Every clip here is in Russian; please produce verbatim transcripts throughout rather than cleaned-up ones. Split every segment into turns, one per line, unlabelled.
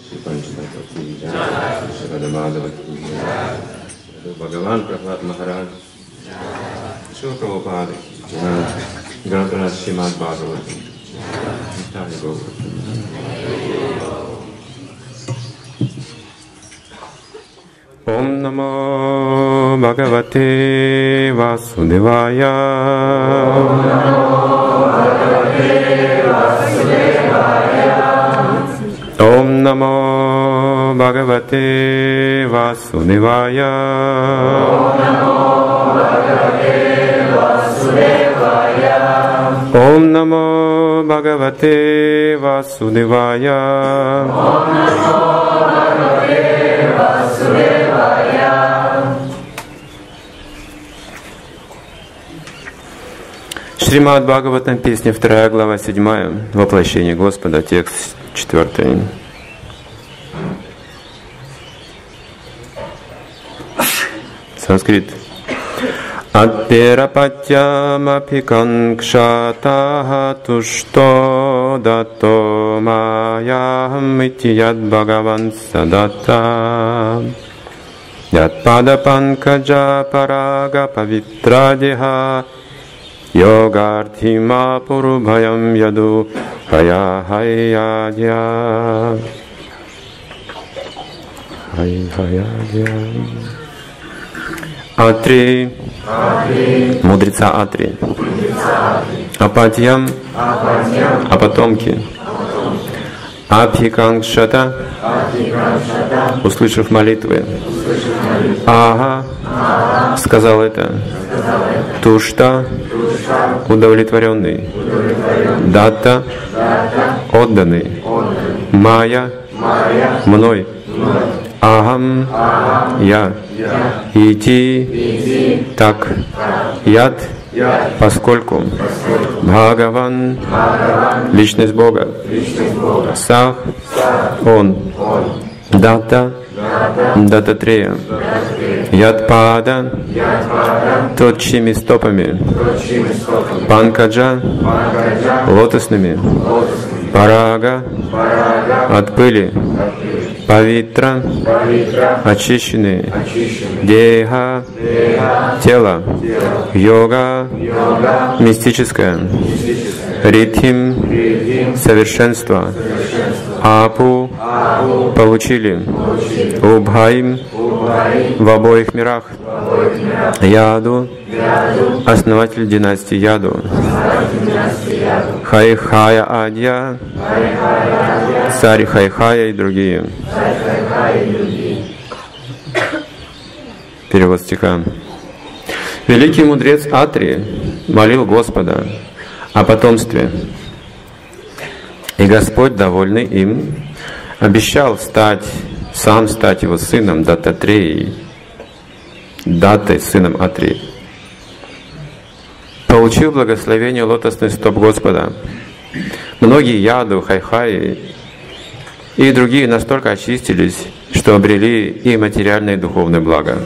Bhagavan Prahlad Maharaj, Srila Prabhupada, Granthanath Srimad Bhagavatam, Nitya Gauravata. Om Namo Bhagavate Vasudevaya. Om Namo Bhagavate Vasudevaya. Om Namo Bhagavate Vasudevaya. Om Namo Bhagavate Vasudevaya. Om Namo Bhagavate Vasudevaya. Шримад Бхагаватам, песня вторая, глава седьмая, воплощение Господа, текст четвертый. Санскрит. Атперапатьямапиканкшатаха тушто дато маям ити яд Бхагаван садата. Яд пада панкаджа парага павитрадиха йогартхима пурубхаям яду хая-хая-дья. Хая-хая-дья. Атри, Атри, мудреца Атри, Апатьям, а потомки, Абхикангшата, услышав молитвы, Ага, сказал это, Тушта, удовлетворенный, Датта, отданный, Майя, мной, Ахам, я, Ити, так, Яд, поскольку, Бхагаван, личность Бога, Сах, Он, Дата, Дататрея, Ядпада, тот, чьими стопами, Панкаджа, лотосными, Парага, от пыли, Павитра, очищенные, Деха, тело, Йога, мистическое, Ритхим, совершенство, Апу, получили, Убхаим, в обоих мирах, Яду, основатель династии Яду, Хайхая Адья, царь Хайхая и другие. Перевод стиха. Великий мудрец Атри молил Господа о потомстве, и Господь, довольный им, обещал стать, сам стать его сыном Даттатреей, Даттой, сыном Атри. Получил благословение лотосных стоп Господа. Многие яду, хайхаи и другие настолько очистились, что обрели и материальное, и духовное благо.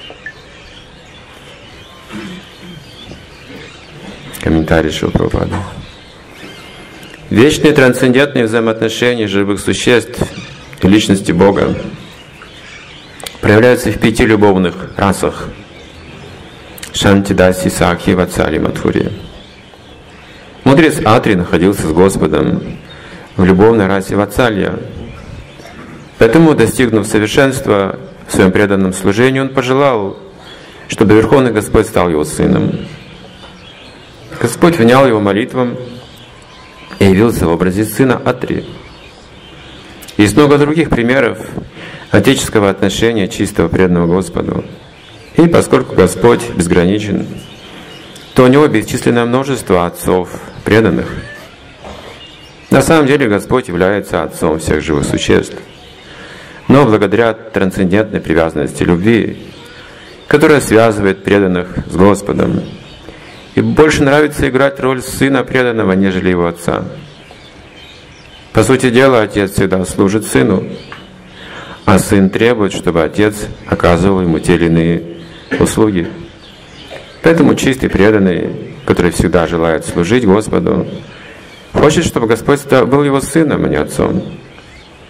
Комментарий Шрила Прабхупады. Вечные трансцендентные взаимоотношения живых существ и личности Бога проявляются в пяти любовных расах: Шанти, Даси, Сакхи, Ватсали, Мадхури. Мудрец Атри находился с Господом в любовной расе Ватсалья. Поэтому, достигнув совершенства в своем преданном служении, он пожелал, чтобы Верховный Господь стал его сыном. Господь внял его молитвам и явился в образе сына Атри. Есть много других примеров отеческого отношения чистого преданного Господу. И поскольку Господь безграничен, то у Него бесчисленное множество отцов преданных. На самом деле Господь является отцом всех живых существ. Но благодаря трансцендентной привязанности любви, которая связывает преданных с Господом, и больше нравится играть роль сына преданного, нежели его отца. По сути дела, отец всегда служит сыну, а сын требует, чтобы отец оказывал ему те или иные услуги. Поэтому чистый преданный, который всегда желает служить Господу, хочет, чтобы Господь был его сыном, а не отцом.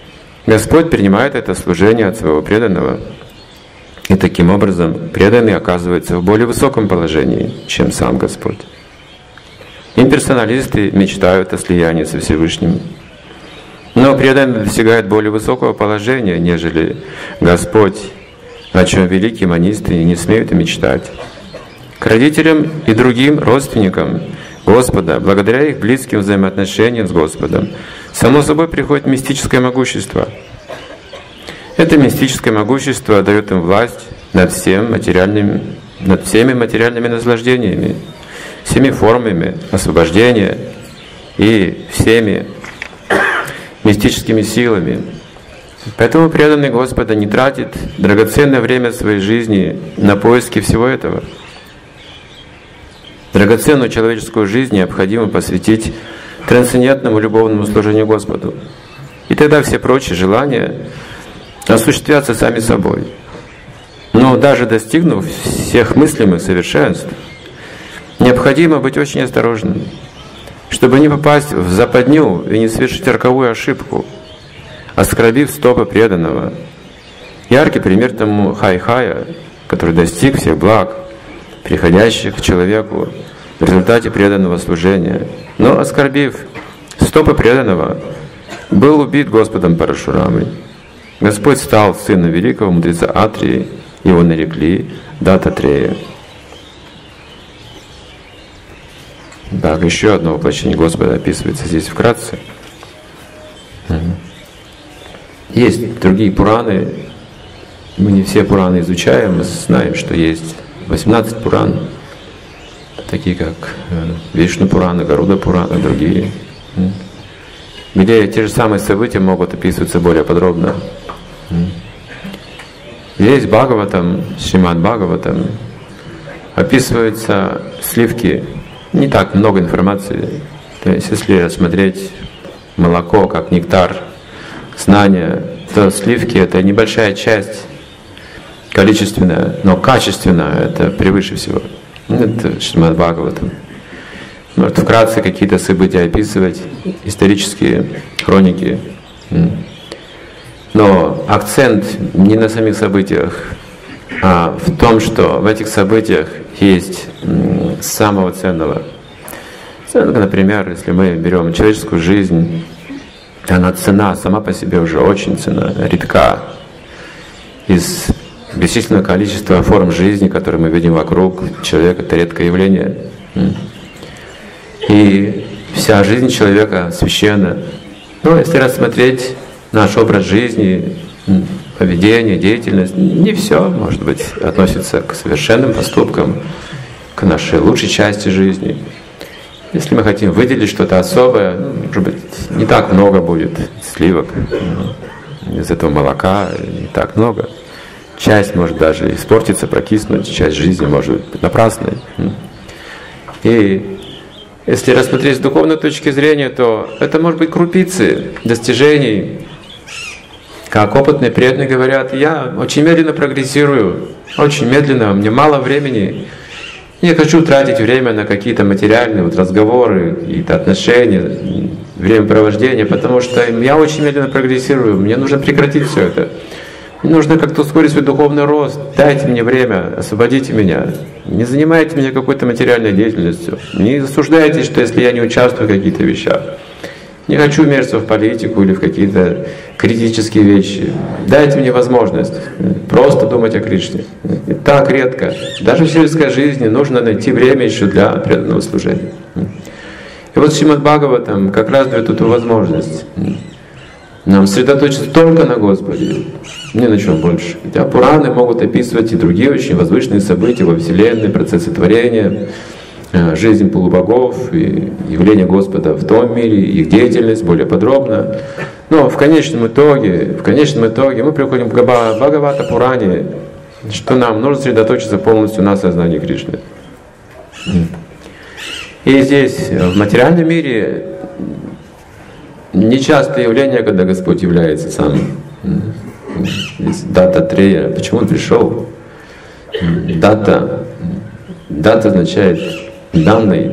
Господь принимает это служение от своего преданного. И таким образом преданный оказывается в более высоком положении, чем сам Господь. Имперсоналисты мечтают о слиянии со Всевышним. Но преданный достигает более высокого положения, нежели Господь, о чем великие монисты не смеют и мечтать. К родителям и другим родственникам Господа, благодаря их близким взаимоотношениям с Господом, само собой приходит мистическое могущество. Это мистическое могущество дает им власть над, всем материальным, над всеми материальными наслаждениями, всеми формами освобождения и всеми мистическими силами. Поэтому преданный Господа не тратит драгоценное время своей жизни на поиски всего этого. Драгоценную человеческую жизнь необходимо посвятить трансцендентному любовному служению Господу. И тогда все прочие желания осуществятся сами собой. Но даже достигнув всех мыслимых совершенств, необходимо быть очень осторожным, чтобы не попасть в западню и не совершить роковую ошибку, оскорбив стопы преданного. Яркий пример тому Хай-Хая, который достиг всех благ, приходящих к человеку в результате преданного служения, но, оскорбив стопы преданного, был убит Господом Парашурамой. Господь стал сыном великого мудреца Атрии, его нарекли Даттатрея. Так, еще одно воплощение Господа описывается здесь вкратце. Есть другие Пураны. Мы не все Пураны изучаем, мы знаем, что есть восемнадцать Пуран, такие как Вишну Пурана, Гаруда Пурана и другие, где те же самые события могут описываться более подробно. Здесь Бхагаватам, Шримад Бхагаватам, описываются сливки. Не так много информации. То есть, если рассмотреть молоко как нектар знания, то сливки — это небольшая часть, количественная, но качественная — это превыше всего. Это Шримад Бхагаватам. Может вкратце какие-то события описывать, исторические хроники. Но акцент не на самих событиях, а в том, что в этих событиях есть самого ценного. Например, если мы берем человеческую жизнь, она цена сама по себе уже очень цена, редка. Из бесчисленного количества форм жизни, которые мы видим вокруг человека, это редкое явление. И вся жизнь человека священна. Но если рассмотреть наш образ жизни, поведение, деятельность, не все, может быть, относится к совершенным поступкам, к нашей лучшей части жизни. Если мы хотим выделить что-то особое, может быть, не так много будет сливок, из этого молока не так много. Часть может даже испортиться, прокиснуть, часть жизни может быть напрасной. И если рассмотреть с духовной точки зрения, то это может быть крупицы достижений. Как опытные преданные говорят, я очень медленно прогрессирую, очень медленно, мне мало времени. Я хочу тратить время на какие-то материальные вот разговоры, какие-то отношения, времяпровождение, потому что я очень медленно прогрессирую, мне нужно прекратить все это. Мне нужно как-то ускорить свой духовный рост, дайте мне время, освободите меня. Не занимайте меня какой-то материальной деятельностью. Не осуждайте, что если я не участвую в каких-то вещах. Не хочу мериться в политику или в какие-то критические вещи. Дайте мне возможность просто думать о Кришне. И так редко. Даже в сельской жизни нужно найти время еще для преданного служения. И вот Шримад Бхагаватам как раз дает эту возможность нам сосредоточиться только на Господе, ни на чем больше. Хотя Пураны могут описывать и другие очень возвышенные события во Вселенной, процессы творения, жизнь полубогов и явление Господа в том мире, их деятельность более подробно. Но в конечном итоге, в конечном итоге мы приходим к Бхагавата Пуране, что нам нужно сосредоточиться полностью на сознании Кришны. И здесь, в материальном мире, нечастое явление, когда Господь является сам. Даттатрея. Почему он пришел? Датта. Датта означает данный.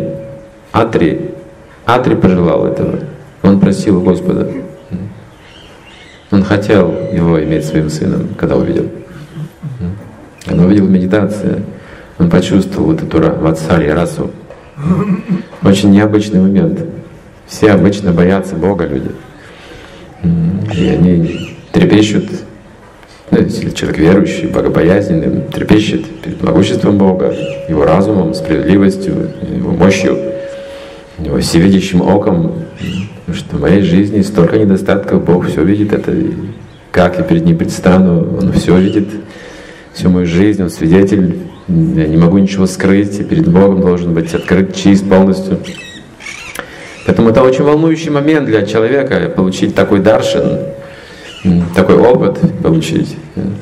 Атри. Атри пожелал этого. Он просил Господа. Он хотел его иметь своим сыном, когда увидел. Когда увидел медитацию, он почувствовал вот эту ватсалью, расу. Очень необычный момент. Все обычно боятся Бога, люди. И они трепещут, если человек верующий, богобоязненный, трепещет перед могуществом Бога, Его разумом, справедливостью, Его мощью, Его всевидящим оком. Потому что в моей жизни столько недостатков, Бог все видит, это как я перед Ним предстану, Он все видит, всю мою жизнь, Он свидетель, я не могу ничего скрыть, и перед Богом должен быть открыт, чист полностью. Поэтому это очень волнующий момент для человека, получить такой даршан, такой опыт получить.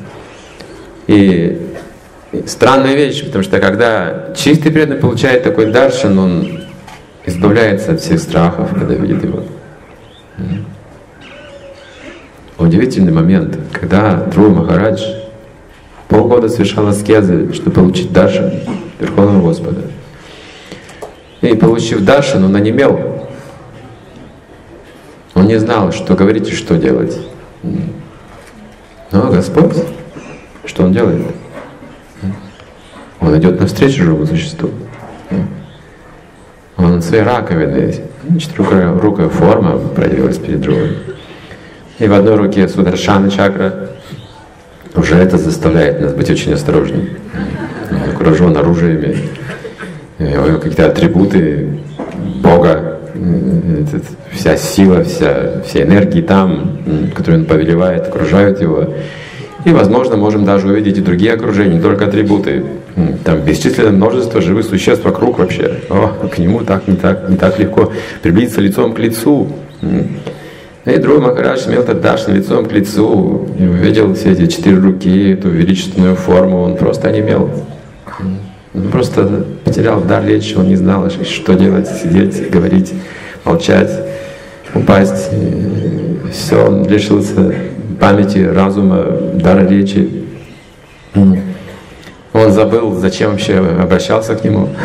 И странная вещь, потому что когда чистый преданный получает такой даршан, он избавляется от всех страхов, когда видит его. Удивительный момент, когда Друва Махарадж полгода совершал аскезы, чтобы получить даршан Верховного Господа. И получив даршан, он онемел. Он не знал, что говорить и что делать. Но Господь, что Он делает? Он идет навстречу живому существу. Он своей раковиной, четырехрукая форма проявилась перед Друвой. И в одной руке Сударшана чакра. Уже это заставляет нас быть очень осторожными. Он окружен оружиями, какие-то атрибуты Бога, вся сила, вся, все энергии там, которые Он повелевает, окружают Его. И, возможно, можем даже увидеть и другие окружения, не только атрибуты. Там бесчисленное множество живых существ вокруг вообще. О, к Нему так не так, не так легко приблизиться лицом к лицу. И Друва Махарадж имел этот даршан лицом к лицу, и увидел все эти четыре руки, эту величественную форму, он просто онемел. Он просто потерял дар речи, он не знал, что делать, сидеть, говорить, молчать, упасть. И все, он лишился памяти, разума, дара речи. Он забыл, зачем вообще обращался к Нему.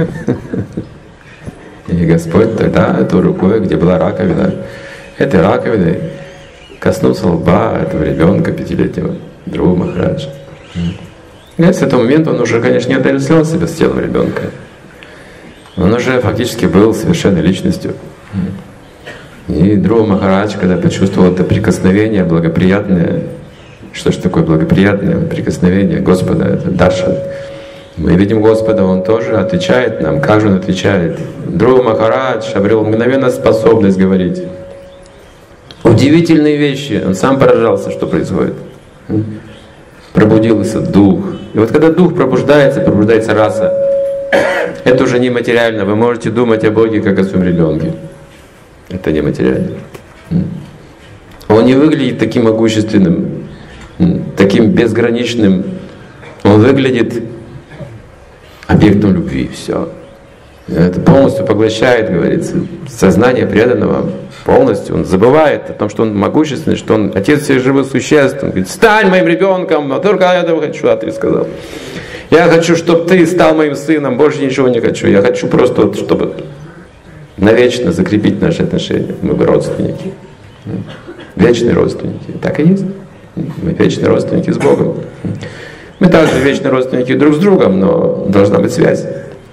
И Господь тогда этой рукой, где была раковина, этой раковиной коснулся лба этого ребенка пятилетнего, Друва Махараджа. И с этого момента он уже, конечно, не отождествлял себя с телом ребенка. Он уже фактически был совершенной личностью. И Друва Махарадж, когда почувствовал это прикосновение благоприятное, что же такое благоприятное прикосновение Господа, это даршан. Мы видим Господа, Он тоже отвечает нам. Как же Он отвечает? Друва Махарадж обрел мгновенно способность говорить. Удивительные вещи. Он сам поражался, что происходит. Пробудился дух. И вот когда дух пробуждается, пробуждается раса, это уже нематериально. Вы можете думать о Боге, как о своем ребенке. Это нематериально. Он не выглядит таким могущественным, таким безграничным. Он выглядит объектом любви. Все. Это полностью поглощает, говорится, сознание преданного. Полностью. Он забывает о том, что он могущественный, что он отец всех живых существ. Он говорит: стань моим ребенком, а только я этого хочу, а ты сказал. Я хочу, чтобы ты стал моим сыном, больше ничего не хочу. Я хочу просто, вот, чтобы навечно закрепить наши отношения. Мы бы родственники. Вечные родственники. Так и есть. Мы вечные родственники с Богом. Мы также вечные родственники друг с другом, но должна быть связь.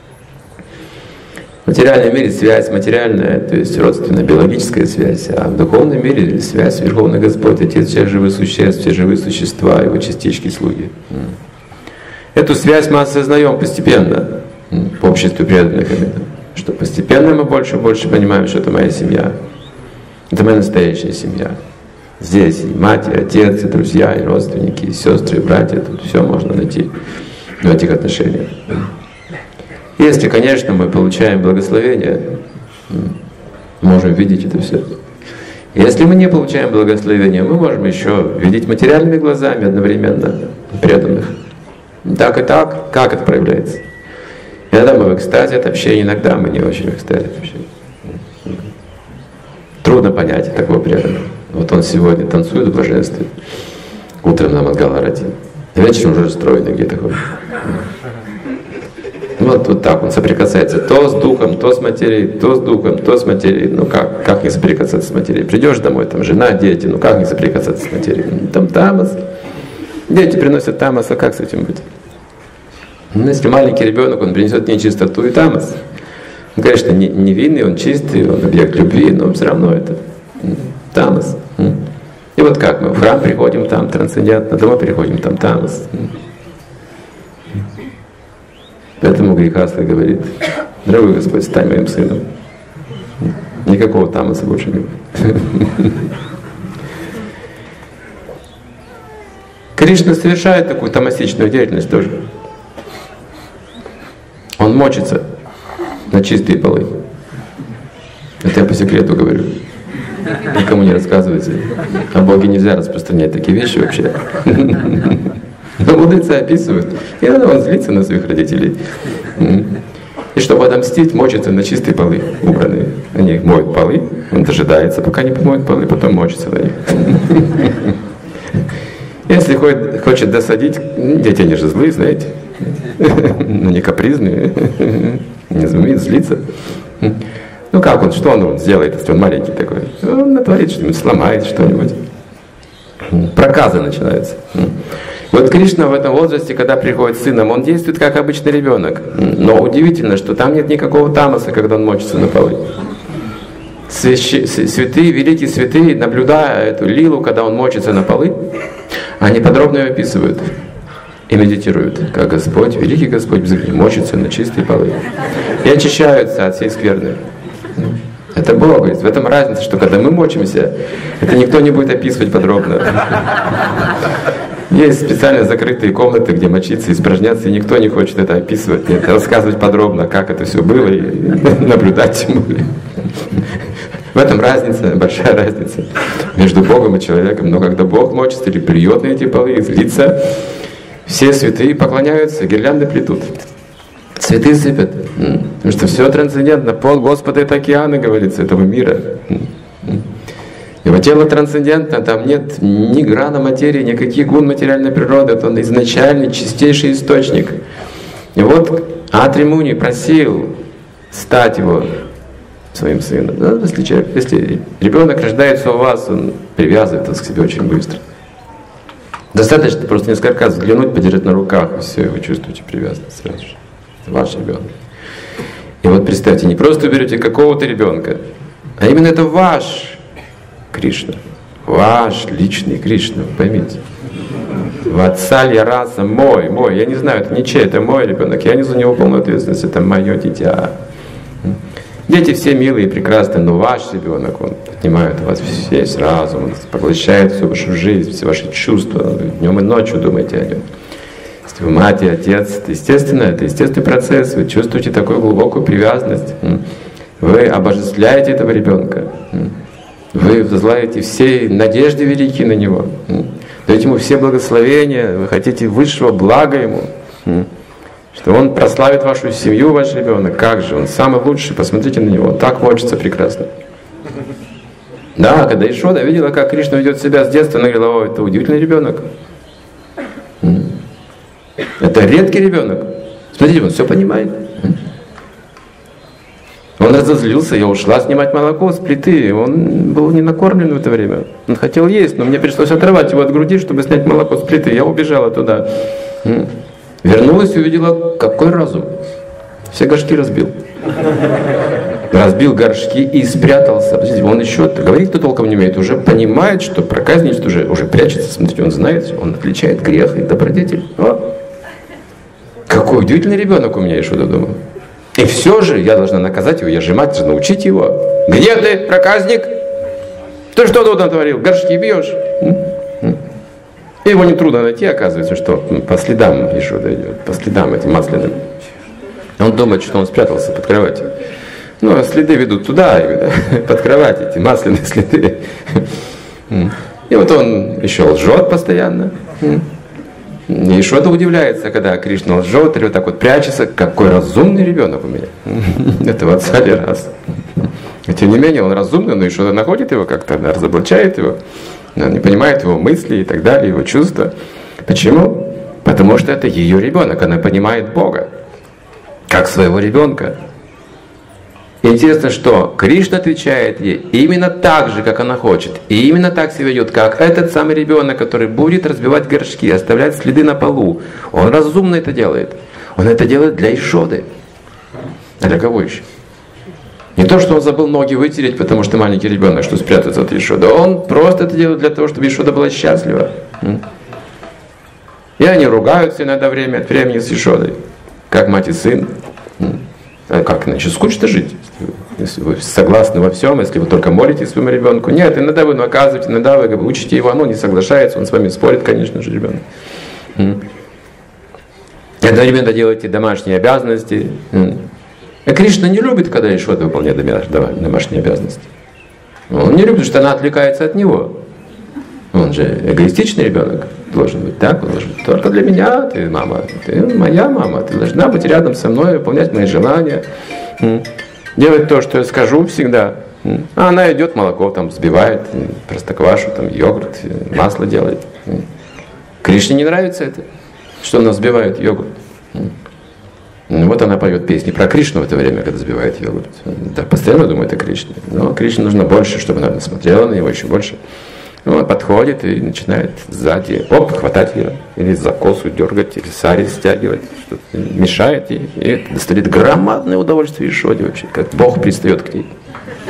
В материальном мире связь материальная, то есть родственная биологическая связь, а в духовном мире связь Верховный Господь, Отец всех живых существ, все живые существа, Его частички, слуги. Эту связь мы осознаем постепенно по обществу преданных именно, что постепенно мы больше и больше понимаем, что это моя семья, это моя настоящая семья. Здесь и мать, и отец, и друзья, и родственники, и сестры, и братья, тут все можно найти в этих отношениях. Если, конечно, мы получаем благословение, можем видеть это все. Если мы не получаем благословения, мы можем еще видеть материальными глазами одновременно преданных. Так и так, как это проявляется? Иногда мы в экстазе от общения, иногда мы не очень в экстазе от общения. Трудно понять такого преданного. Вот он сегодня танцует в блаженстве, утром на Мангаларати, вечером уже стройный где-то ходит. Вот, вот так он соприкасается то с духом, то с материей, то с духом, то с материей. Ну как, как не соприкасаться с материей? Придешь домой, там жена, дети, ну как не соприкасаться с материей? Там тамас. Дети приносят тамас, а как с этим быть? Ну, если маленький ребенок, он принесет нечистоту и тамас. Он, конечно, не, невинный, он чистый, он объект любви, но все равно это тамас. И вот как мы в храм приходим, там трансцендентно, домой приходим, там тамас. Поэтому Грехастха говорит: дорогой Господь, стань моим сыном. Никакого тамаса больше не будет. Кришна совершает такую тамасичную деятельность тоже. Он мочится на чистые полы. Это я по секрету говорю. Никому не рассказывайте. О Боге нельзя распространять такие вещи вообще. Но мудрецы описывают. И иногда он злится на своих родителей. И чтобы отомстить, мочится на чистые полы, убранные. Они моют полы, он дожидается, пока не помоют полы, потом мочится на них. Если хочет досадить, дети, они же злые, знаете. Но не капризные. Не умеет злиться. Ну как он, что он сделает, если он маленький такой? Он натворит что-нибудь, сломает что-нибудь. Проказы начинаются. Вот Кришна в этом возрасте, когда приходит с сыном, он действует как обычный ребенок. Но удивительно, что там нет никакого тамаса, когда он мочится на полы. Святые, великие святые, наблюдая эту лилу, когда он мочится на полы, они подробно ее описывают и медитируют, как Господь, великий Господь, мочится на чистые полы. И очищаются от всей скверны. Это Бог говорит. В этом разница, что когда мы мочимся, это никто не будет описывать подробно. Есть специально закрытые комнаты, где мочиться, испражняться, и никто не хочет это описывать, нет, рассказывать подробно, как это все было, и наблюдать тем более. В этом разница, большая разница между Богом и человеком. Но когда Бог мочится или плюет на эти полы, злится, все святые поклоняются, гирлянды плетут. Цветы сыпят. Потому что все трансцендентно. Пол Господа — это океаны, говорится, этого мира. Его тело трансцендентно, там нет ни грана материи, никаких гун материальной природы. Это он изначальный, чистейший источник. И вот Атри Муни просил стать его своим сыном. Да, если, человек, если ребенок рождается у вас, он привязывается к себе очень быстро. Достаточно просто несколько раз взглянуть, подержать на руках, и все, вы чувствуете привязанность сразу же. Это ваш ребенок. И вот представьте, не просто берете какого-то ребенка, а именно это ваш Кришна. Ваш личный Кришна, поймите. Ватсалья раса мой, мой. Я не знаю, это ничей, это мой ребенок. Я несу за него полную ответственность, это мое дитя. Дети все милые и прекрасные, но ваш ребенок, он отнимает у вас весь разум, он поглощает всю вашу жизнь, все ваши чувства. Вы днем и ночью думаете о нем. Если вы мать и отец, это естественно, это естественный процесс, вы чувствуете такую глубокую привязанность. Вы обожествляете этого ребенка. Вы возлагаете все надежды великие на него. Даете ему все благословения, вы хотите высшего блага ему. Что он прославит вашу семью, ваш ребенок. Как же, он самый лучший, посмотрите на него, он так мочится прекрасно. Да, когда Ишода видела, как Кришна ведет себя с детства, она говорила: о, это удивительный ребенок. Это редкий ребенок. Смотрите, он все понимает. Он разозлился, я ушла снимать молоко с плиты. Он был не накормлен в это время. Он хотел есть, но мне пришлось оторвать его от груди, чтобы снять молоко с плиты. Я убежала туда. Вернулась и увидела, какой разум. Все горшки разбил. Разбил горшки и спрятался. Подождите, он еще говорить-то толком не умеет. Уже понимает, что проказничает, уже, уже прячется. Смотрите, он знает, он отличает грех и добродетель. О! Какой удивительный ребенок у меня, Ишода думал. И все же я должна наказать его, я же мать, должна научить его. Где ты, проказник? Ты что тут натворил? Горшки бьешь? И его нетрудно найти, оказывается, что по следам Ишода идет, по следам этим масляным. Он думает, что он спрятался под кроватью. Ну, а следы ведут туда, именно, под кровать, эти масляные следы. И вот он еще лжет постоянно. И Ишода удивляется, когда Кришна лжет, или вот так вот прячется, какой разумный ребенок у меня. Это Ватсалья раса. И тем не менее, он разумный, но Ишода находит его как-то, она разоблачает его. Она не понимает его мысли и так далее, его чувства. Почему? Потому что это ее ребенок, она понимает Бога. как своего ребенка. Интересно, что Кришна отвечает ей именно так же, как она хочет. И именно так себя ведет, как этот самый ребенок, который будет разбивать горшки, оставлять следы на полу. Он разумно это делает. Он это делает для Ишоды. А для кого еще? Не то, что он забыл ноги вытереть, потому что маленький ребенок, что спрятаться от Ишоды. Он просто это делает для того, чтобы Ишода была счастлива. И они ругаются иногда время от времени с Ишодой, как мать и сын. А как иначе? Скучно жить, если вы согласны во всем, если вы только молитесь своему ребенку. Нет, иногда вы наказываете, иногда вы учите его, оно не соглашается, он с вами спорит, конечно же, ребенок. И одновременно делаете домашние обязанности. А Кришна не любит, когда Ишода выполняет домашние обязанности. Он не любит, что она отвлекается от него. Он же эгоистичный ребенок должен быть, так? Он должен быть только для меня, ты мама, ты моя мама, ты должна быть рядом со мной, выполнять мои желания, делать то, что я скажу всегда. А она идет, молоко там взбивает, простоквашу, там йогурт, масло делает. Кришне не нравится это, что она взбивает йогурт. Ну, вот она поет песни про Кришну в это время, когда взбивает йогурт. Да, постоянно думает о Кришне. Но Кришне нужно больше, чтобы она смотрела на него еще больше. Он подходит и начинает сзади, оп, хватать ее, или за косу дергать, или сари стягивать, что-то мешает ей. И это доставляет громадное удовольствие Ишоде вообще, как Бог пристает к ней.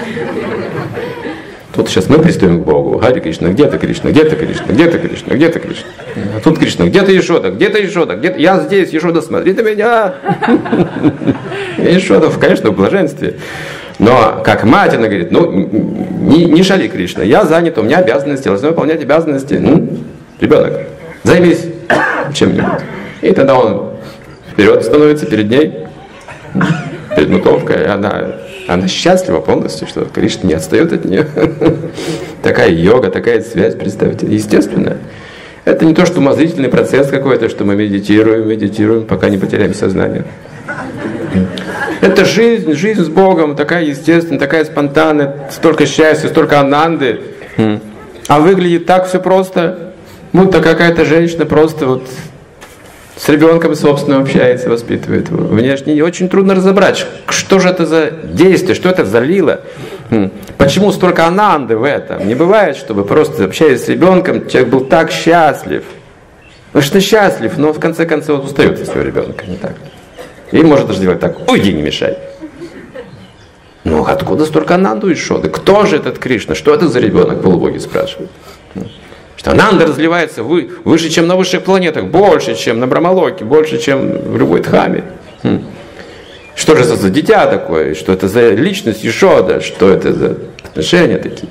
Тут сейчас мы пристаем к Богу. Хари Кришна, где ты, Кришна, где ты, Кришна, где ты, Кришна, где ты, Кришна? А тут Кришна, где ты, Ишода, где ты, Ишода, где ты? Я здесь, Ишода, смотри на меня. Ишода, конечно, в блаженстве. Но как мать, она говорит, ну, не, не шали, Кришна, я занят, у меня обязанности, должен выполнять обязанности. Ну, ребенок, займись чем-нибудь. И тогда он вперед становится перед ней, перед мутовкой, и она, она счастлива полностью, что Кришна не отстает от нее. Такая йога, такая связь, представьте, естественная. Это не то, что умозрительный процесс какой-то, что мы медитируем, медитируем, пока не потеряем сознание. Это жизнь, жизнь с Богом, такая естественная, такая спонтанная, столько счастья, столько ананды. А выглядит так все просто, будто какая-то женщина просто вот с ребенком собственным общается, воспитывает его. Внешне и очень трудно разобрать, что же это за действие, что это за лила. Почему столько ананды в этом? Не бывает, чтобы просто общаясь с ребенком, человек был так счастлив. Потому что счастлив, но в конце концов устает от своего ребенка, не так? И может даже делать так, уйди, не мешай. Ну, откуда столько ананды и Ишоды? Кто же этот Кришна? Что это за ребенок? Полубоги спрашивают. Что ананда разливается вы, выше, чем на высших планетах, больше, чем на Брамалоке, больше, чем в любой Дхаме. Что же это за дитя такое? Что это за личность Ишода? Что это за отношения такие?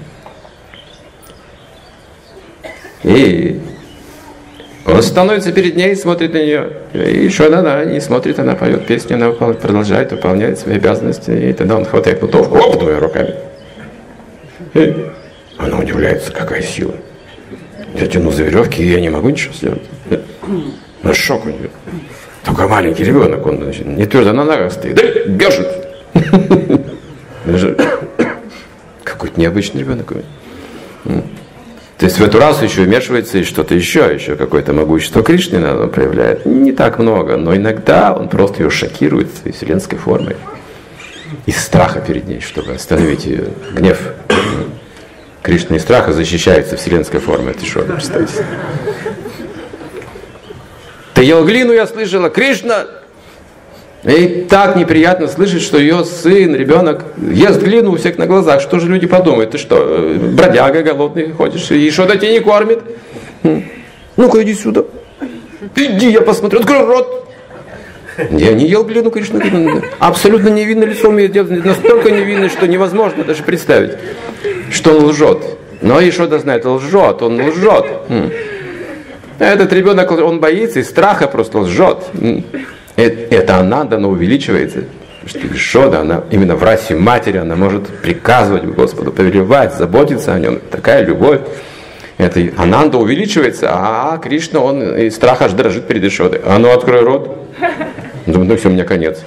И он становится перед ней, смотрит на нее. И еще она не смотрит, она поет песню, она продолжает выполнять свои обязанности. И тогда он хватает бутылку, оп, двумя руками. И она удивляется, какая сила. Я тяну за веревки, и я не могу ничего сделать. Ну, шок у нее. Такой маленький ребенок, он значит, не твердо на ногах стоит. Да, бежит. Какой-то необычный ребенок. То есть в эту расу еще вмешивается и что-то еще, еще какое-то могущество Кришны он проявляет. Не так много, но иногда он просто ее шокирует своей вселенской формой. Из страха перед ней, чтобы остановить ее гнев. Кришна из страха защищается вселенской формой. Это что, представьте? Ты ел глину, я слышала, Кришна! И так неприятно слышать, что ее сын, ребенок, ест глину у всех на глазах. Что же люди подумают? Ты что, бродяга голодный ходишь, и что-то тебя не кормит? Ну-ка, иди сюда. Иди, я посмотрю, открой рот. Я не ел глину, Кришна. Абсолютно невинное лицо умеет делать, настолько невинное, что невозможно даже представить, что он лжет. Но Ишода знает, он лжет, он лжет. Этот ребенок, он боится, из страха просто лжет. Это ананда, она увеличивается. Потому что Ишода, она именно в расе матери, она может приказывать Господу, повелевать, заботиться о нем. Такая любовь. Это ананда увеличивается, а Кришна, он из страха аж дрожит перед Ишодой. А ну, открой рот. Думаю, ну все, у меня конец.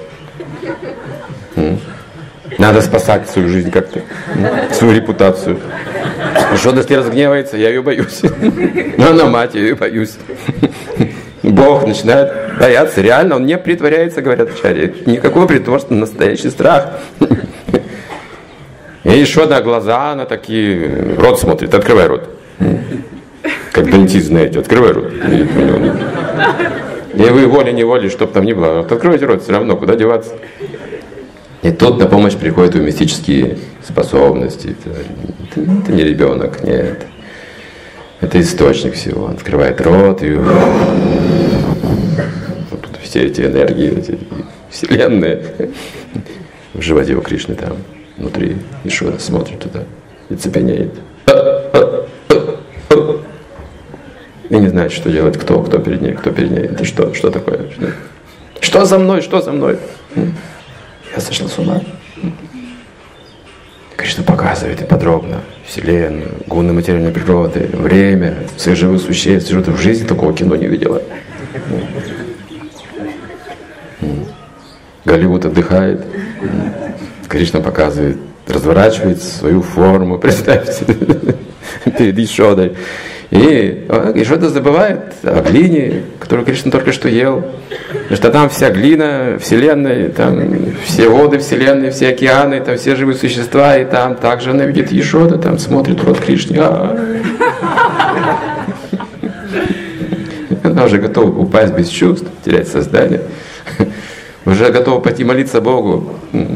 Надо спасать свою жизнь как-то, свою репутацию. Ишода, если разгневается, я ее боюсь. Но она мать, я ее боюсь. Бог начинает боятся, реально, он не притворяется, говорят ачарьи. Никакого притворства, настоящий страх. И еще одна глаза, она такие, рот смотрит, открывай рот. Как дантист, знаете, открывай рот. И вы волей-неволей, чтоб там ни было, откройте рот, все равно, куда деваться. И тут на помощь приходят его мистические способности. Это, это не ребенок, нет. Это источник всего. Он открывает рот, и тут все эти энергии, эти вселенные в животе у Кришны там, внутри. Ишвара смотрит туда и цепенеет. И не знает, что делать, кто, кто перед ней, кто перед ней. Это что, что такое? Что, что за мной, что за мной? Я сошел с ума. Кришна показывает и подробно Вселенную, гуны материальной природы, время, всех живых существ. Что ты в жизни такого кино не видела? Голливуд отдыхает. Кришна показывает, разворачивает свою форму, представьте, перед Ишодой. И Ишода забывает о глине, которую Кришна только что ел. Потому что там вся глина Вселенной, там все воды Вселенной, все океаны, там все живые существа, и там также она видит Ишода, там смотрит рот Кришны. Она уже готова упасть без чувств, терять сознание. Уже готова пойти молиться Богу.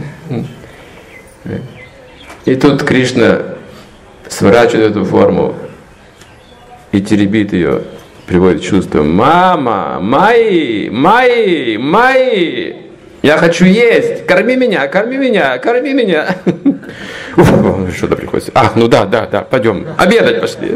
И тут Кришна сворачивает эту форму и теребит ее, приводит в чувство. Мама, мои, мои, мои, я хочу есть, корми меня, корми меня, корми меня. Что-то приходится. Ах, ну да, да, да, пойдем, обедать пошли.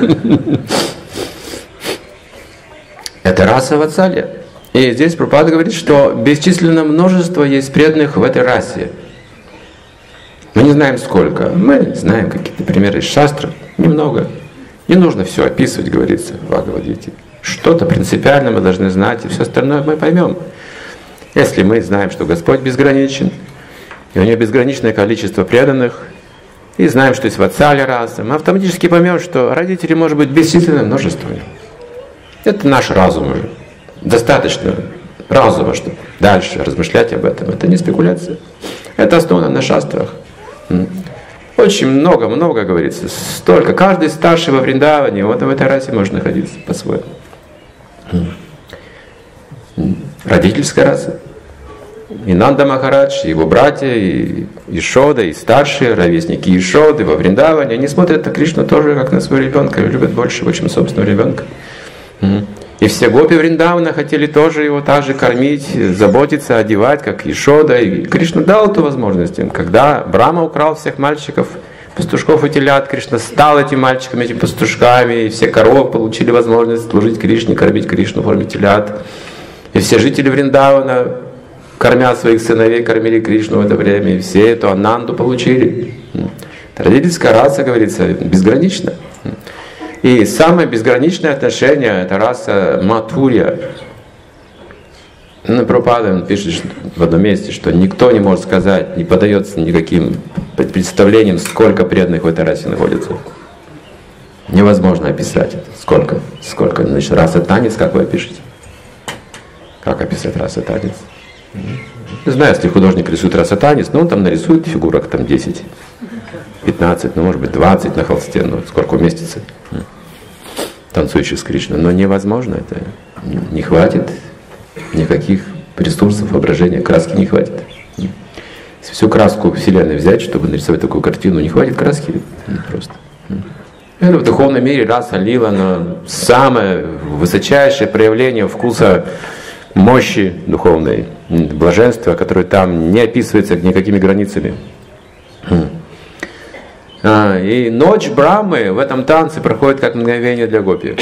Это раса Ватсалья. И здесь Прабхупада говорит, что бесчисленное множество есть преданных в этой расе. Мы не знаем сколько, мы знаем какие-то примеры из шастра, немного. Не нужно все описывать, говорится в Бхагавад-гите. Что-то принципиально мы должны знать, и все остальное мы поймем. Если мы знаем, что Господь безграничен, и у Него безграничное количество преданных, и знаем, что есть Ватсалья раса, мы автоматически поймем, что родителей может быть бесчисленное множество. Это наш разум уже. Достаточно разума, чтобы дальше размышлять об этом. Это не спекуляция. Это основано на шастрах. Очень много-много говорится. Столько. Каждый старший во Вриндаване, вот в этой расе может находиться по-своему. Родительская раса. И Нанда Махарадж, и его братья, и Ишода, и старшие, ровесники Ишоды во Вриндаване, они смотрят на Кришну тоже как на своего ребенка, и любят больше, чем собственного ребенка. И все гопи Вриндавана хотели тоже его также кормить, заботиться, одевать, как Ишода. И Кришна дал эту возможность им. Когда Брахма украл всех мальчиков, пастушков и телят, Кришна стал этим мальчиками, этими пастушками, и все коровы получили возможность служить Кришне, кормить Кришну в форме телят. И все жители Вриндавана, кормя своих сыновей, кормили Кришну в это время, и все эту Ананду получили. Родительская раса, говорится, безгранична. И самое безграничное отношение — это раса Матхурья. Ну, Прабхупада пишет в одном месте, что никто не может сказать, не поддается никаким представлениям, сколько преданных в этой расе находится. Невозможно описать это. Сколько? Сколько? Значит, раса танец, как вы опишете? Как описать раса танец? Не знаю, если художник рисует раса танец, но он там нарисует фигурок там десять, пятнадцать, ну может быть двадцать на холсте, ну сколько уместится танцующих с Кришной. Но невозможно это. Не хватит никаких ресурсов, воображения, краски не хватит. Если всю краску Вселенной взять, чтобы нарисовать такую картину, не хватит краски просто. Это в духовном мире раса лила, но самое высочайшее проявление вкуса, мощи духовной, блаженства, которое там не описывается никакими границами. А, и ночь Брахмы в этом танце проходит как мгновение для гопи.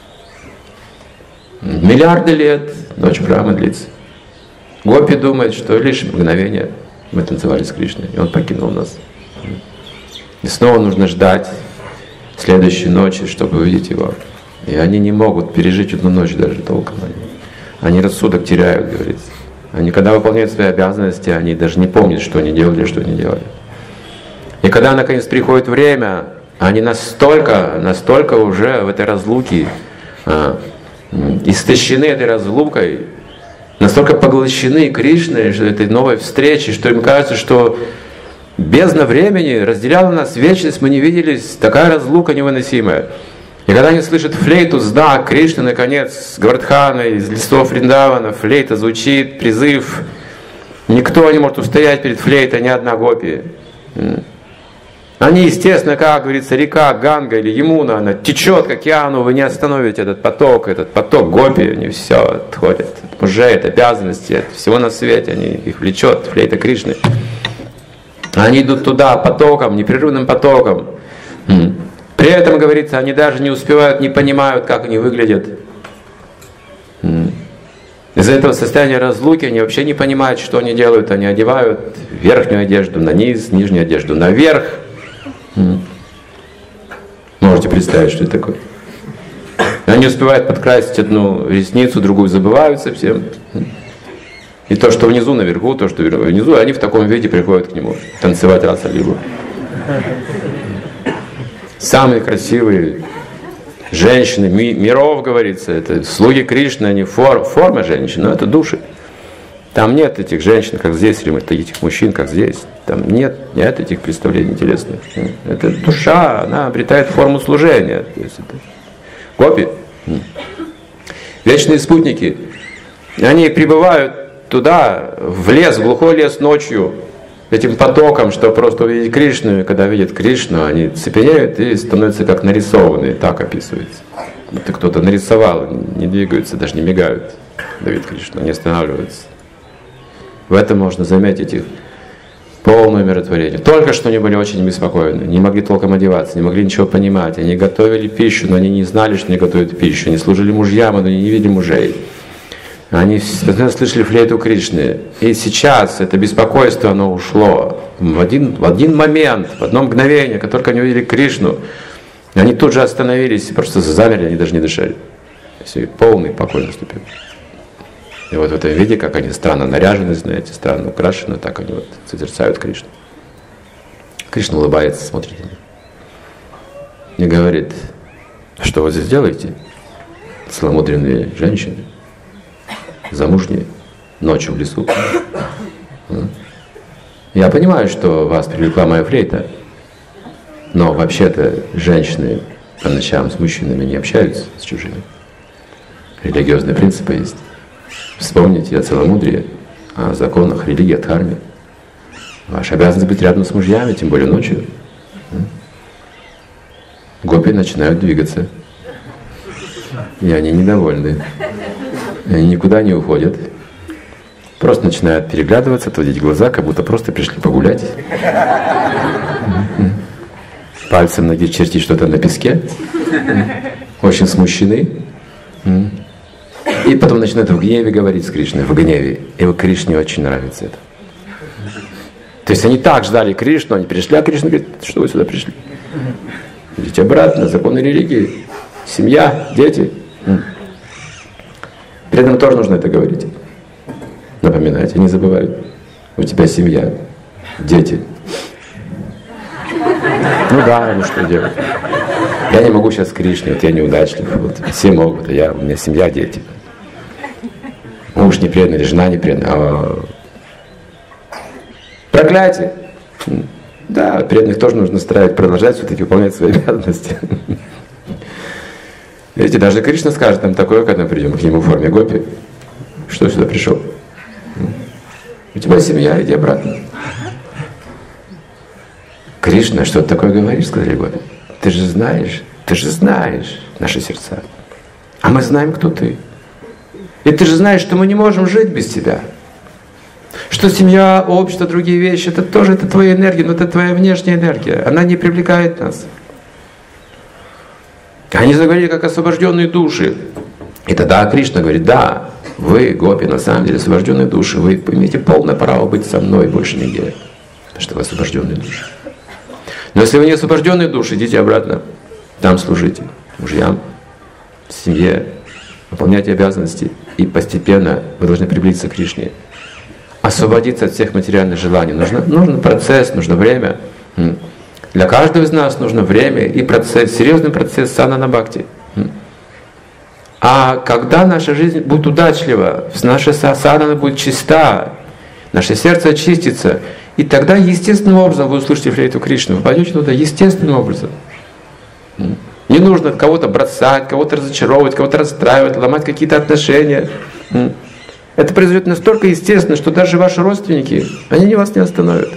Миллиарды лет ночь Брахмы длится. Гопи думает, что лишь мгновение мы танцевали с Кришной, и он покинул нас. И снова нужно ждать следующей ночи, чтобы увидеть его. И они не могут пережить одну ночь даже толком. Они, они рассудок теряют, говорится. Они, когда выполняют свои обязанности, они даже не помнят, что они делали, что не делали. И когда наконец приходит время, они настолько, настолько уже в этой разлуке, а, истощены этой разлукой, настолько поглощены Кришной, этой новой встречей, что им кажется, что бездна времени разделяла нас, вечность, мы не виделись, такая разлука невыносимая. И когда они слышат флейту, знак Кришны, наконец, с Гавардханой, из лесов Вриндавана, флейта звучит, призыв. Никто не может устоять перед флейтой, ни одна гопи. Они, естественно, как говорится, река Ганга или Ямуна, она течет к океану, вы не остановите этот поток, этот поток гопи, они все отходят от мужей, от обязанностей, от всего на свете, они, их влечет флейта Кришны. Они идут туда потоком, непрерывным потоком. При этом, говорится, они даже не успевают, не понимают, как они выглядят. Из-за этого состояния разлуки они вообще не понимают, что они делают. Они одевают верхнюю одежду на низ, нижнюю одежду наверх. Можете представить, что это такое? Они успевают подкрасить одну ресницу, другую забывают совсем. И то, что внизу, наверху, то, что внизу, они в таком виде приходят к нему танцевать раса-лилу. Самые красивые женщины ми- миров, говорится, это слуги Кришны, они фор- форма женщин, но это души. Там нет этих женщин, как здесь, или этих мужчин, как здесь. Там нет, нет этих представлений телесных. Это душа, она обретает форму служения. То есть это гопи. Вечные спутники. Они прибывают туда, в лес, в глухой лес ночью, этим потоком, что просто увидеть Кришну, и когда видят Кришну, они цепенеют и становятся как нарисованные, так описывается. Это кто-то нарисовал, не двигаются, даже не мигают, Давид Кришну, не останавливаются. В этом можно заметить их полное умиротворение. Только что они были очень беспокойны, не могли толком одеваться, не могли ничего понимать. Они готовили пищу, но они не знали, что они готовят пищу. Они служили мужьям, но они не видели мужей. Они постоянно слышали флейту Кришны. И сейчас это беспокойство, оно ушло. В один, в один момент, в одно мгновение, как только они увидели Кришну, они тут же остановились, просто замерли, они даже не дышали. Все, полный покой наступил. И вот в этом виде, как они странно наряжены, знаете, странно украшены, так они вот созерцают Кришну. Кришна улыбается, смотрит на них и говорит: что вы здесь делаете, целомудренные женщины, замужние, ночью в лесу? Я понимаю, что вас привлекла моя флейта, но вообще-то женщины по ночам с мужчинами не общаются, с чужими. Религиозные принципы есть. Вспомните о целомудрии, о законах религии, о дхарме. Ваша обязанность быть рядом с мужьями, тем более ночью. Гопи начинают двигаться. И они недовольны. Они никуда не уходят. Просто начинают переглядываться, отводить глаза, как будто просто пришли погулять. Пальцем ноги чертить что-то на песке. Очень смущены. И потом начинают в гневе говорить с Кришной, в гневе. И вот Кришне очень нравится это. То есть они так ждали Кришну, они пришли, а Кришна говорит: что вы сюда пришли? Идите обратно, законы религии, семья, дети. При этом тоже нужно это говорить. Напоминать, и не забывай. У тебя семья, дети. Ну да, ну что делать? Я не могу сейчас к Кришне, вот я неудачлив. Вот, все могут, а я, у меня семья, дети. Муж не предан, или жена не предана. А... Проклятие. Да, преданных тоже нужно стараться продолжать все-таки выполнять свои обязанности. Видите, даже Кришна скажет нам такое, когда мы придем к нему в форме гопи: что сюда пришел? У тебя семья, иди обратно. Кришна, что ты такое говоришь, сказали гопи? Ты же знаешь, ты же знаешь наши сердца. А мы знаем, кто ты. И ты же знаешь, что мы не можем жить без тебя. Что семья, общество, другие вещи, это тоже это твоя энергия, но это твоя внешняя энергия. Она не привлекает нас. Они заговорили как освобожденные души. И тогда Кришна говорит: да, вы, гопи, на самом деле освобожденные души, вы имеете полное право быть со мной, больше нигде. Потому что вы освобожденные души. Но если вы не освобожденные души, идите обратно. Там служите мужьям, семье, выполняйте обязанности. И постепенно вы должны приблизиться к Кришне. Освободиться от всех материальных желаний. Нужно, нужен процесс, нужно время. Для каждого из нас нужно время и процесс, серьезный процесс санана бхакти. А когда наша жизнь будет удачлива, наша садхана будет чиста, наше сердце очистится, и тогда естественным образом вы услышите флейту Кришны. Вы пойдете туда естественным образом. Не нужно кого-то бросать, кого-то разочаровывать, кого-то расстраивать, ломать какие-то отношения. Это произойдет настолько естественно, что даже ваши родственники, они не вас не остановят.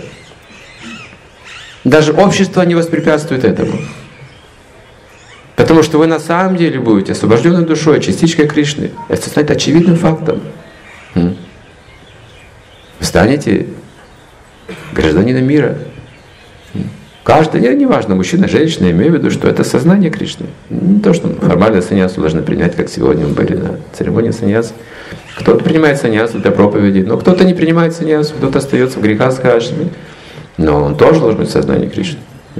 Даже общество не воспрепятствует этому. Потому что вы на самом деле будете освобожденной душой, частичкой Кришны. Это станет очевидным фактом. Вы станете гражданином мира. Каждый, не важно, мужчина, женщина, имею в виду, что это сознание Кришны. Не то, что формально саньясу должны принять, как сегодня мы были на церемонии саньяса. Кто-то принимает саньясу для проповеди, но кто-то не принимает саньясу, кто-то остается в грехах с кашлями. Но он тоже должен быть в сознании Кришны.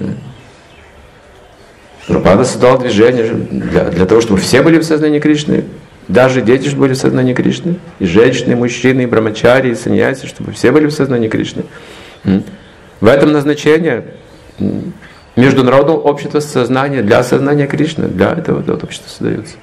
Прабхупада создал движение для, для того, чтобы все были в сознании Кришны. Даже дети чтобы были в сознании Кришны. И женщины, и мужчины, и брамачари, и саньяси, чтобы все были в сознании Кришны. В этом назначение международного общества сознания для сознания Кришны. Для этого вот, общество создается.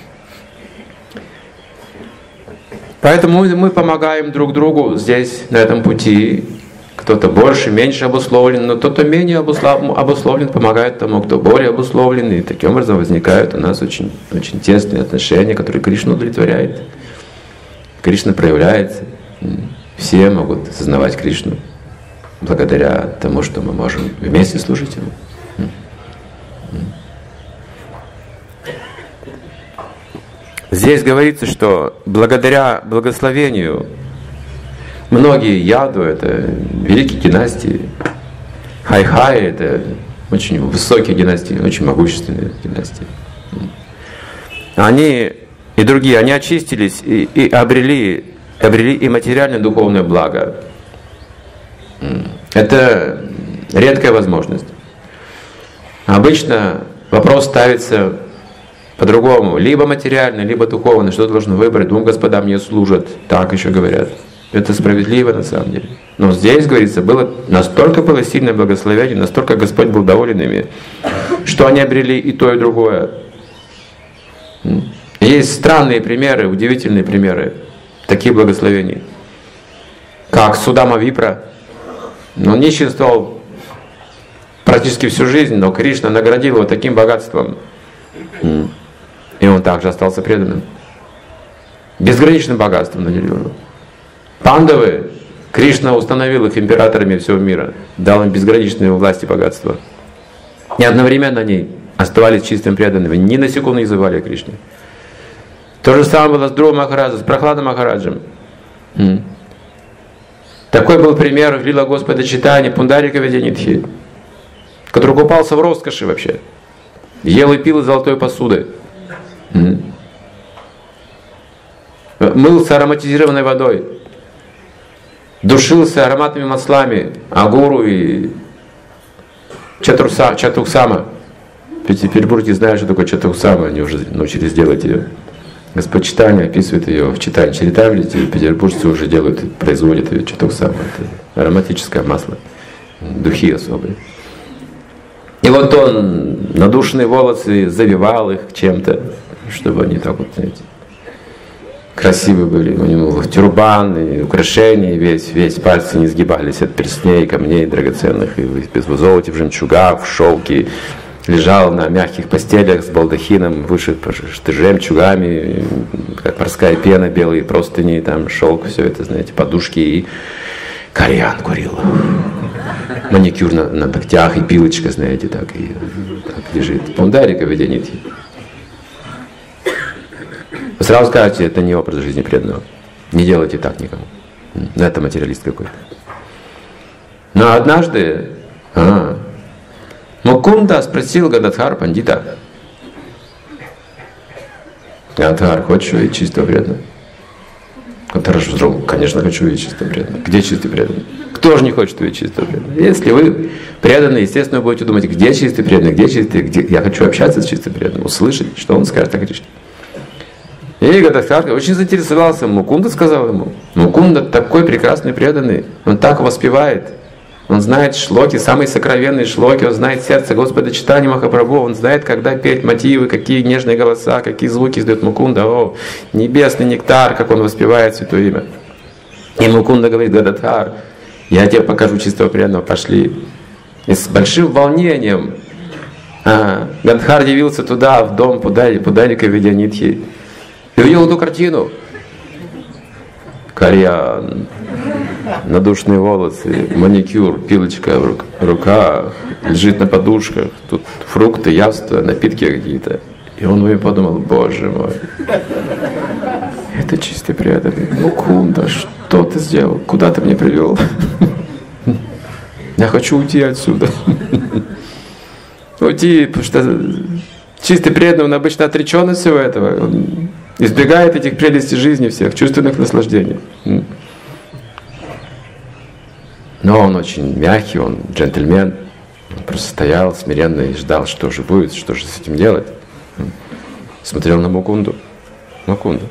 Поэтому мы помогаем друг другу здесь, на этом пути. Кто-то больше, меньше обусловлен, но тот, кто менее обусловлен, помогает тому, кто более обусловлен. И таким образом возникают у нас очень, очень тесные отношения, которые Кришна удовлетворяет. Кришна проявляется. Все могут осознавать Кришну благодаря тому, что мы можем вместе служить Ему. Здесь говорится, что благодаря благословению многие яду, это великие династии, хай-хай, это очень высокие династии, очень могущественные династии. Они и другие, они очистились и, и обрели, обрели и материальное, и духовное благо. Это редкая возможность. Обычно вопрос ставится по-другому. Либо материально, либо духовно. Что должен выбрать? Двум господам не служат. Так еще говорят. Это справедливо на самом деле. Но здесь, говорится, было настолько было сильное благословение, настолько Господь был доволен ими, что они обрели и то, и другое. Есть странные примеры, удивительные примеры таких благословений. Как Судама Випра. Он нищенствовал практически всю жизнь, но Кришна наградил его таким богатством. И он также остался преданным. Безграничным богатством наделил его. Пандавы, Кришна установил их императорами всего мира, дал им безграничную власть и богатство. И одновременно они оставались чистым преданными, ни на секунду не забывали о Кришне. То же самое было с Друва Махараджем, с Прохладом Махараджем. Такой был пример в Лила Господа Чайтаньи, Пундарика Видянитхи, который купался в роскоши вообще. Ел и пил из золотой посуды. Мылся ароматизированной водой. Душился ароматными маслами, агуру и чатурса, чатуксама. В Петербурге знают, что такое чатуксама, они уже научились делать ее. Господь Чайтанья описывает ее в читании Чаритамрити, петербуржцы уже делают, производят ее чатуксама. Это ароматическое масло, духи особые. И вот он надушенные волосы завивал их чем-то, чтобы они так вот, знаете, красивые были. У него тюрбан, и украшения, весь, весь пальцы не сгибались от перстней, камней драгоценных, и в золоте, в жемчугах, в шелке. Лежал на мягких постелях с балдахином, вышит жемчугами, как морская пена, белые простыни, там шелк, все это, знаете, подушки, и кальян курил. Маникюр на, на ногтях, и пилочка, знаете, так, и так лежит. Пундарика Видянитхи. Вы сразу скажете, это не образ жизни преданного. Не делайте так никому. Это материалист какой-то. Но однажды а, Мукунда спросил Гададхара Пандита: Гададхар, хочешь увидеть чистого преданного? Гададхар вздрогнул: конечно, хочу увидеть чистого преданного. Где чистый преданный? Кто же не хочет увидеть чистого преданного? Если вы преданный, естественно, вы будете думать, где чистый преданный, где чистый, где... Я хочу общаться с чистым преданным, услышать, что он скажет о Кришне. И Гададхар очень заинтересовался. Мукунда сказал ему: Мукунда такой прекрасный преданный, он так воспевает, Он знает шлоки, самые сокровенные шлоки, он знает сердце Господа Чайтаньи Махапрабху, он знает, когда петь мотивы, какие нежные голоса, какие звуки издает Мукунда. О, небесный нектар, как он воспевает святое имя. И Мукунда говорит: Гададхар, я тебе покажу чистого преданного, пошли. И с большим волнением а, Гададхар явился туда, в дом Пундарика Видьянитхи, и увидел эту картину. Кальян, надушные волосы, маникюр, пилочка в руках, лежит на подушках, тут фрукты, яства, напитки какие-то. И он мне подумал: боже мой, это чистый преданный. Мукунда, что ты сделал? Куда ты меня привел? Я хочу уйти отсюда. Уйти, потому что чистый преданный, он обычно отречен от всего этого. Он избегает этих прелестей жизни всех, чувственных наслаждений. Но он очень мягкий, он джентльмен. Он просто стоял смиренно и ждал, что же будет, что же с этим делать. Смотрел на Мукунду. Мукунда.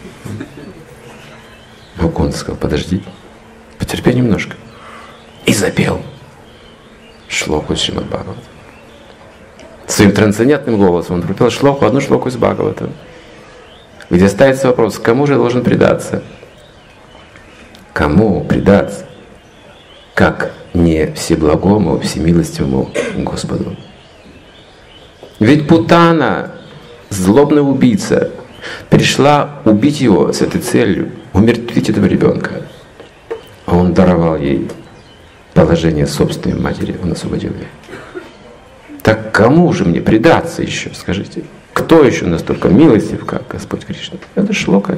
Мукунда сказал: подожди, потерпи немножко. И запел шлоку из Шримад Бхагавата. Своим трансцендентным голосом он пропел шлоку, одну шлоку из Бхагавата, где ставится вопрос: кому же я должен предаться? Кому предаться? Как не всеблагому, всемилостивому Господу? Ведь Путана, злобная убийца, пришла убить его с этой целью, умертвить этого ребенка. А он даровал ей положение собственной матери, он освободил ее. Так кому же мне предаться еще, скажите? Кто еще настолько милостив, как Господь Кришна? Это шлока.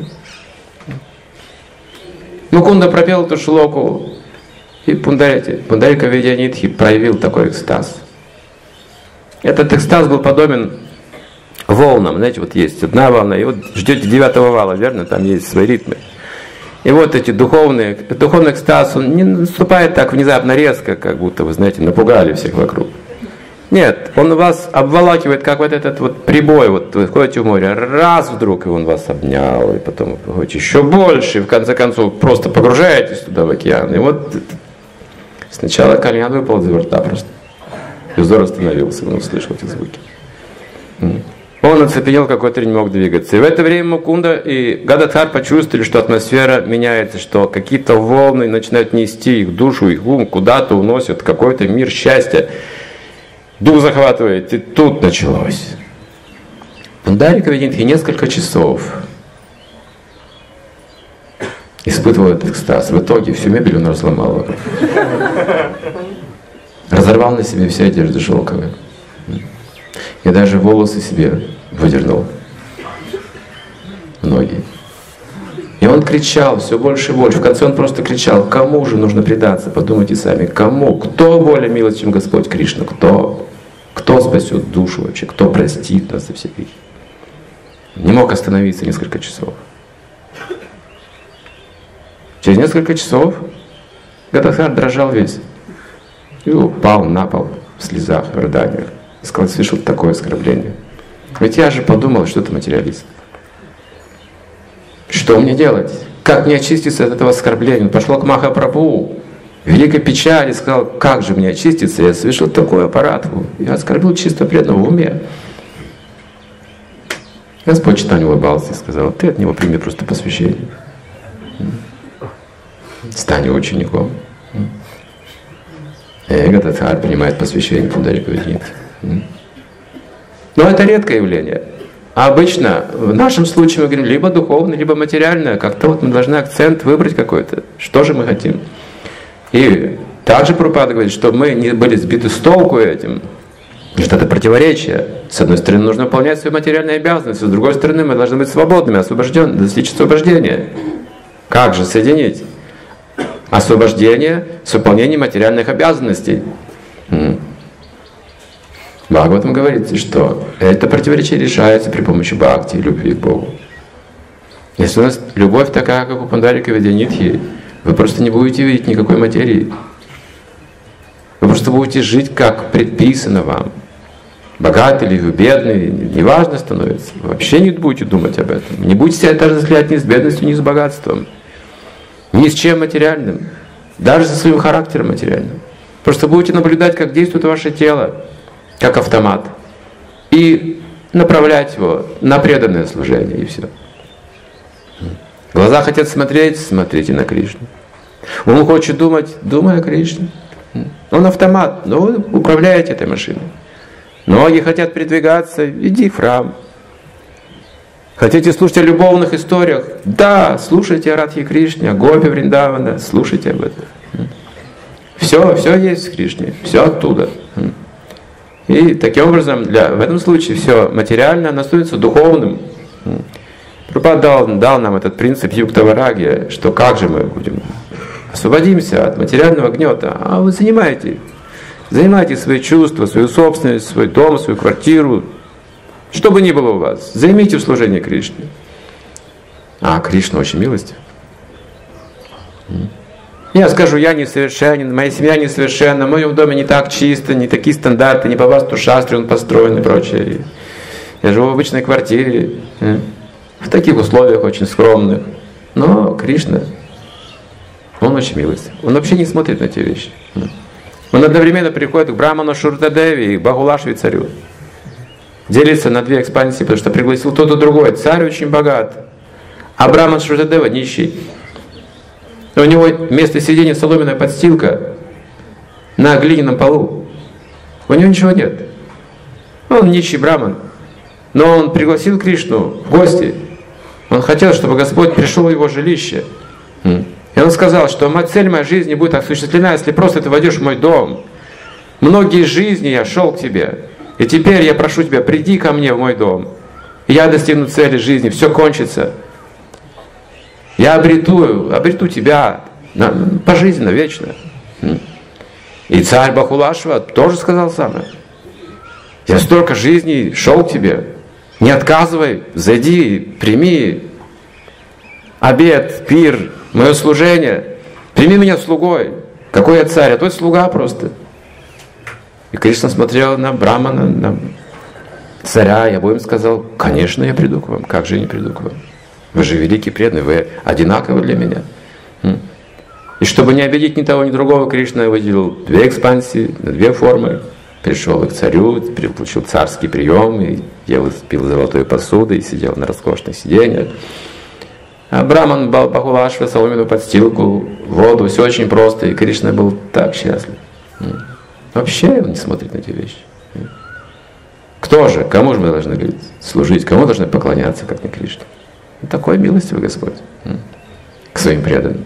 Мукунда пропел эту шлоку, и Пундарика Видьянитхи проявил такой экстаз. Этот экстаз был подобен волнам. Знаете, вот есть одна волна, и вот ждете девятого вала, верно? Там есть свои ритмы. И вот эти духовные, духовный экстаз, он не наступает так внезапно резко, как будто, вы знаете, напугали всех вокруг. Нет, он вас обволакивает, как вот этот вот прибой, вот вы входите в море, раз вдруг, и он вас обнял, и потом вы входите еще больше, и в конце концов просто погружаетесь туда в океан. И вот сначала кальян выпал из рта просто. И взор остановился, он услышал эти звуки. Он оцепенел, какой-то не мог двигаться. И в это время Мукунда и Гададхар почувствовали, что атмосфера меняется, что какие-то волны начинают нести их душу, их ум куда-то уносят, какой-то мир счастья. Дух захватывает, и тут началось. Пундарика Видьянитхи несколько часов испытывал этот экстаз. В итоге всю мебель он разломал вокруг. Разорвал на себе все одежды шелковые. И даже волосы себе выдернул. Многие. И он кричал все больше и больше. В конце он просто кричал: кому же нужно предаться? Подумайте сами, кому? Кто более милостив, чем Господь Кришна? Кто? Кто спасет душу вообще? Кто простит нас за все грехи? Не мог остановиться несколько часов. Через несколько часов Гададхар дрожал весь. И упал на пол в слезах, в рыданиях. И сказал: слышал такое оскорбление. Ведь я же подумал, что это материалист. Что мне делать? Как мне очиститься от этого оскорбления? Он пошел к Махапрабху в великой печали, сказал: как же мне очиститься? Я совершил такой аппарат. Я оскорбил чисто преданного в уме. Господь Чайтанья улыбался и сказал: ты от него прими просто посвящение. Стань учеником. И Гададхар принимает посвящение Пундарика Видьянитхи. Но это редкое явление. А обычно в нашем случае мы говорим либо духовное, либо материальное. Как-то вот мы должны акцент выбрать какой-то. Что же мы хотим? И также Прабхупада говорит, что мы не были сбиты с толку этим. Что это противоречие. С одной стороны, нужно выполнять свои материальные обязанности, с другой стороны, мы должны быть свободными, освобожденными, достичь освобождения. Как же соединить освобождение с выполнением материальных обязанностей? В Бхагаватам говорится, что это противоречие решается при помощи бхакти, любви к Богу. Если у нас любовь такая, как у Пундарика Видьянитхи, вы просто не будете видеть никакой материи. Вы просто будете жить, как предписано вам. Богатый или вы бедный, неважно становится. Вы вообще не будете думать об этом. Не будете себя даже взглядывать ни с бедностью, ни с богатством. Ни с чем материальным. Даже со своим характером материальным. Просто будете наблюдать, как действует ваше тело, как автомат, и направлять его на преданное служение, и все. Глаза хотят смотреть, смотрите на Кришну. Он хочет думать, думай о Кришне. Он автомат, но вы управляете этой машиной. Ноги хотят передвигаться, иди в храм. Хотите слушать о любовных историях? Да, слушайте о Радхе Кришне, о Гопи Вриндавана, слушайте об этом. Все, все есть в Кришне, все оттуда. И таким образом, для, в этом случае все материальное, оно становится духовным. Прабхупада дал, дал нам этот принцип юктаварагия, что как же мы будем освободимся от материального гнета, а вы занимаете, занимайте свои чувства, свою собственность, свой дом, свою квартиру, что бы ни было у вас, займите в служении Кришне. А Кришна очень милостив. Я скажу, я несовершенен, моя семья несовершенна, в моем доме не так чисто, не такие стандарты, не по васту шастре он построен и прочее. Я живу в обычной квартире, в таких условиях очень скромных. Но Кришна, Он очень милостив. Он вообще не смотрит на те вещи. Он одновременно приходит к Браману Шуртадеви и Бахулашви царю. Делится на две экспансии, потому что пригласил тот и другой. Царь очень богат, а Браман Шуртадева нищий. У него вместо сидения соломенная подстилка на глиняном полу. У него ничего нет. Он нищий браман. Но он пригласил Кришну в гости. Он хотел, чтобы Господь пришел в его жилище. И он сказал, что цель моей жизни будет осуществлена, если просто ты войдешь в мой дом. Многие жизни я шел к тебе. И теперь я прошу тебя, приди ко мне в мой дом. И я достигну цели жизни, все кончится. Я обрету, обрету тебя пожизненно, вечно. И царь Бахулашва тоже сказал самое. Я столько жизней шел к тебе. Не отказывай, зайди, прими обед, пир, мое служение. Прими меня слугой. Какой я царь, а то слуга просто. И Кришна смотрел на Брамана, на царя, и обоим сказал, конечно, я приду к вам. Как же я не приду к вам? Вы же великий преданный, вы одинаковы для меня. И чтобы не обидеть ни того, ни другого, Кришна выделил две экспансии, две формы. Пришел к царю, получил царский прием, и ел, пил золотой посуды, и сидел на роскошных сиденьях. А Браман Бахулашва, соломенную подстилку, воду, все очень просто, и Кришна был так счастлив. Вообще он не смотрит на эти вещи. Кто же, кому же мы должны говорить, служить, кому должны поклоняться, как не Кришне? Такой милостивый Господь к своим преданным.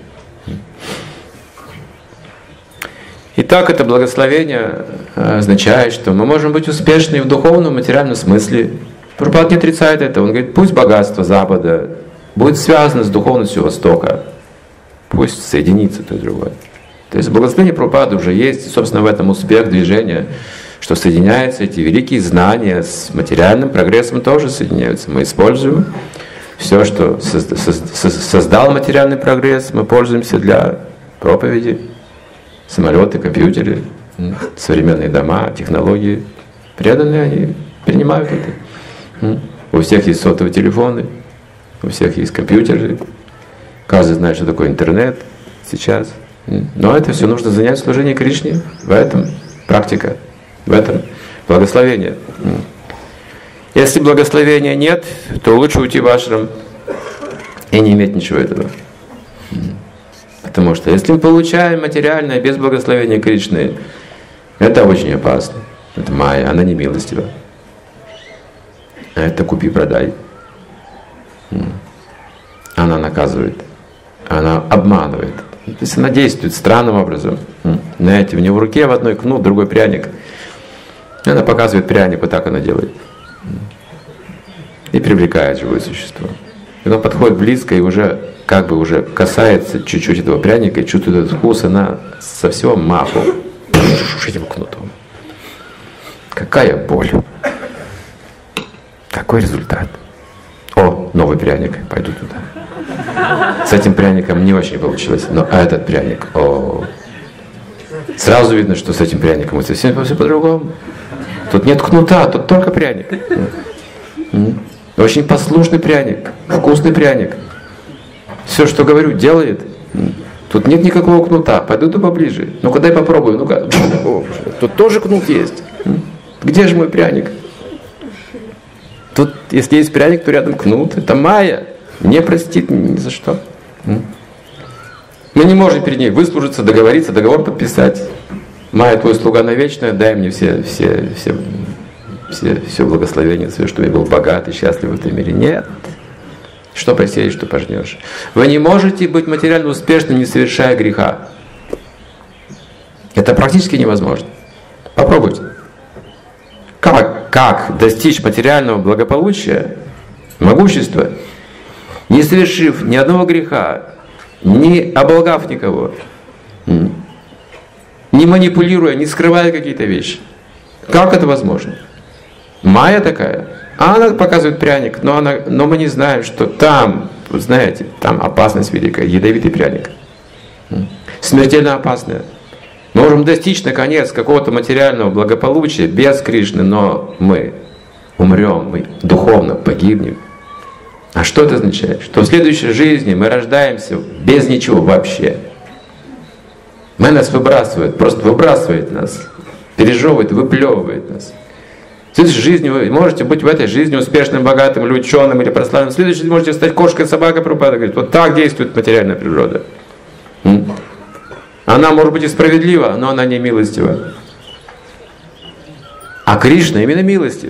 Итак, это благословение означает, что мы можем быть успешны в духовном, материальном смысле. Прабхупада не отрицает это. Он говорит, пусть богатство Запада будет связано с духовностью Востока. Пусть соединится то и другое. То есть благословение Прабхупады уже есть, и, собственно, в этом успех движения, что соединяются эти великие знания с материальным прогрессом, тоже соединяются. Мы используем все, что создал материальный прогресс, мы пользуемся для проповеди. Самолеты, компьютеры, современные дома, технологии. Преданные, они принимают это. У всех есть сотовые телефоны, у всех есть компьютеры. Каждый знает, что такое интернет сейчас. Но это все нужно занять в служении Кришне. В этом практика, в этом благословение. Если благословения нет, то лучше уйти в ашрам и не иметь ничего этого. Потому что если мы получаем материальное без благословения Кришны, это очень опасно. Это майя, она не милостива. А это купи-продай. Она наказывает. Она обманывает. То есть она действует странным образом. Знаете, у нее в руке в одной кнут, другой пряник. Она показывает пряник, вот так она делает. И привлекает живое существо. И он подходит близко и уже как бы уже касается чуть-чуть этого пряника и чувствует этот вкус, она со всего маху этим кнутом. Какая боль! Какой результат! О, новый пряник, пойду туда. С этим пряником не очень получилось, но этот пряник, о, сразу видно, что с этим пряником совсем все по-другому. Тут нет кнута, тут только пряник. Очень послушный пряник, вкусный пряник. Все, что говорю, делает. Тут Тут нет никакого кнута. Пойду-то поближе. Ну-ка дай попробую. Ну-ка. Тут тоже кнут есть. Где же мой пряник? Тут, если есть пряник, то рядом кнут. Это Майя. Не простит ни за что. Мы не можем перед ней выслужиться, договориться, договор подписать. Майя, твой слуга навечно, дай мне все, все, все, все, все благословения, все, чтобы я был богат и счастлив в этом мире. Нет. Что посеешь, что пожнешь. Вы не можете быть материально успешным, не совершая греха. Это практически невозможно. Попробуйте. Как, как достичь материального благополучия, могущества, не совершив ни одного греха, не оболгав никого, не манипулируя, не скрывая какие-то вещи? Как это возможно? Майя такая. А она показывает пряник, но, она, но мы не знаем, что там, знаете, там опасность великая, ядовитый пряник. Смертельно опасная. Мы можем достичь, наконец, какого-то материального благополучия без Кришны, но мы умрем, мы духовно погибнем. А что это означает? Что в следующей жизни мы рождаемся без ничего вообще. Мы нас выбрасывают, просто выбрасывает нас, пережевывает, выплевывает нас. В следующей жизни вы можете быть в этой жизни успешным, богатым, или ученым, или прославленным. В следующей жизни можете стать кошкой, собакой, Прабхупада говорит. Вот так действует материальная природа. Она может быть и справедлива, но она не милостива. А Кришна именно милостив.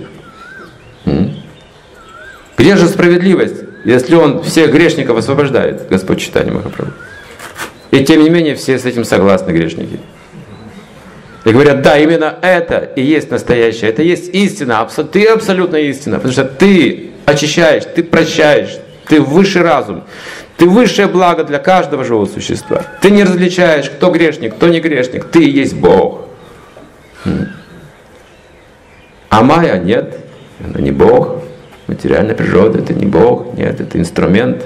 Где же справедливость, если Он всех грешников освобождает, Господь Чайтанья Махапрабху? И тем не менее все с этим согласны, грешники. И говорят, да, именно это и есть настоящее, это и есть истина, ты абсолютно истина, потому что ты очищаешь, ты прощаешь, ты высший разум, ты высшее благо для каждого живого существа. Ты не различаешь, кто грешник, кто не грешник, ты и есть Бог. А Майя нет, она не Бог, материальная природа это не Бог, нет, это инструмент.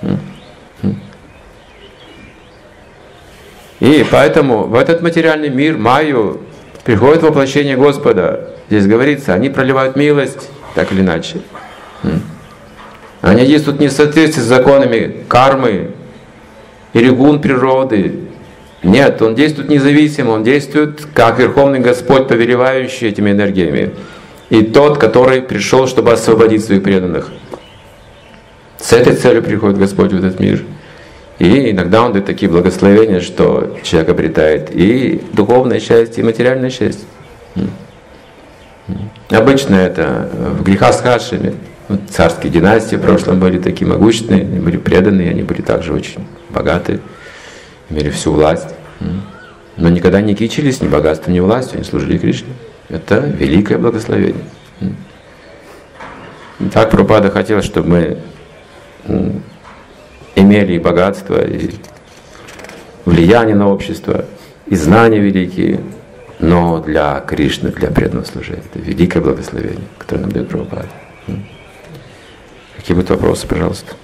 И поэтому в этот материальный мир, Майю, приходит воплощение Господа. Здесь говорится, они проливают милость, так или иначе. Они действуют не в соответствии с законами кармы или гун природы. Нет, он действует независимо, он действует как Верховный Господь, повелевающий этими энергиями. И тот, который пришел, чтобы освободить своих преданных. С этой целью приходит Господь в этот мир. И иногда Он дает такие благословения, что человек обретает и духовное счастье, и материальное счастье. Обычно это в грехах с хадшами. Вот царские династии в прошлом были такие могущественные, они были преданные, они были также очень богатые, имели всю власть. Но никогда не кичились ни богатством, ни властью, они служили Кришне. Это великое благословение. Так Прабхупада хотел, чтобы мы имели и богатство, и влияние на общество, и знания великие, но для Кришны, для преданного служения. Это великое благословение, которое нам дает Прабхупада. Какие будут вопросы, пожалуйста?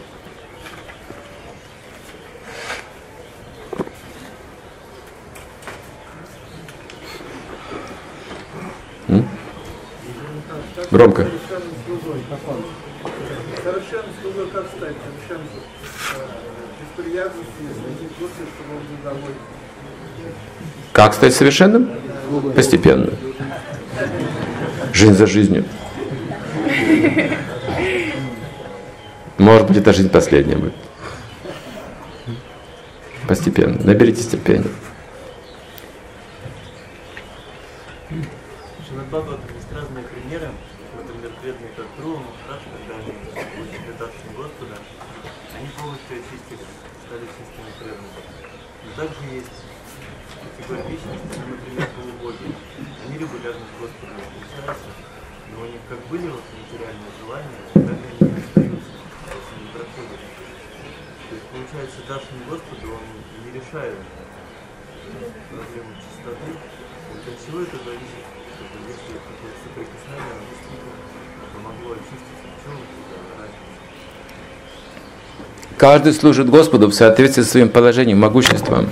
М? Громко.
Совершенным слугой как стать? Совершенным бесприятностью, если не просто, чтобы он был доволен.
Как стать совершенным? Постепенно. Жизнь за жизнью. Может быть, эта жизнь последняя будет. Постепенно. Наберитесь терпения.
Шримад-Бхагаватам есть разные примеры. Например, преданные как Друва, Махарадж, когда они получили даршан Господа, они полностью очистились, стали чистыми преданными. Но также есть категория личности, например, полубоги. Они регулярно с Господом встречаются, но у них как были вот материальные желания, так они не остаются, то есть не проходят. То есть получается, даршан Господа, он не решает проблему чистоты. Вот от чего это зависит? Если какое-то соприкосновение действительно помогло очиститься, в чем разница?
Каждый служит Господу в соответствии со своим положением, могуществом.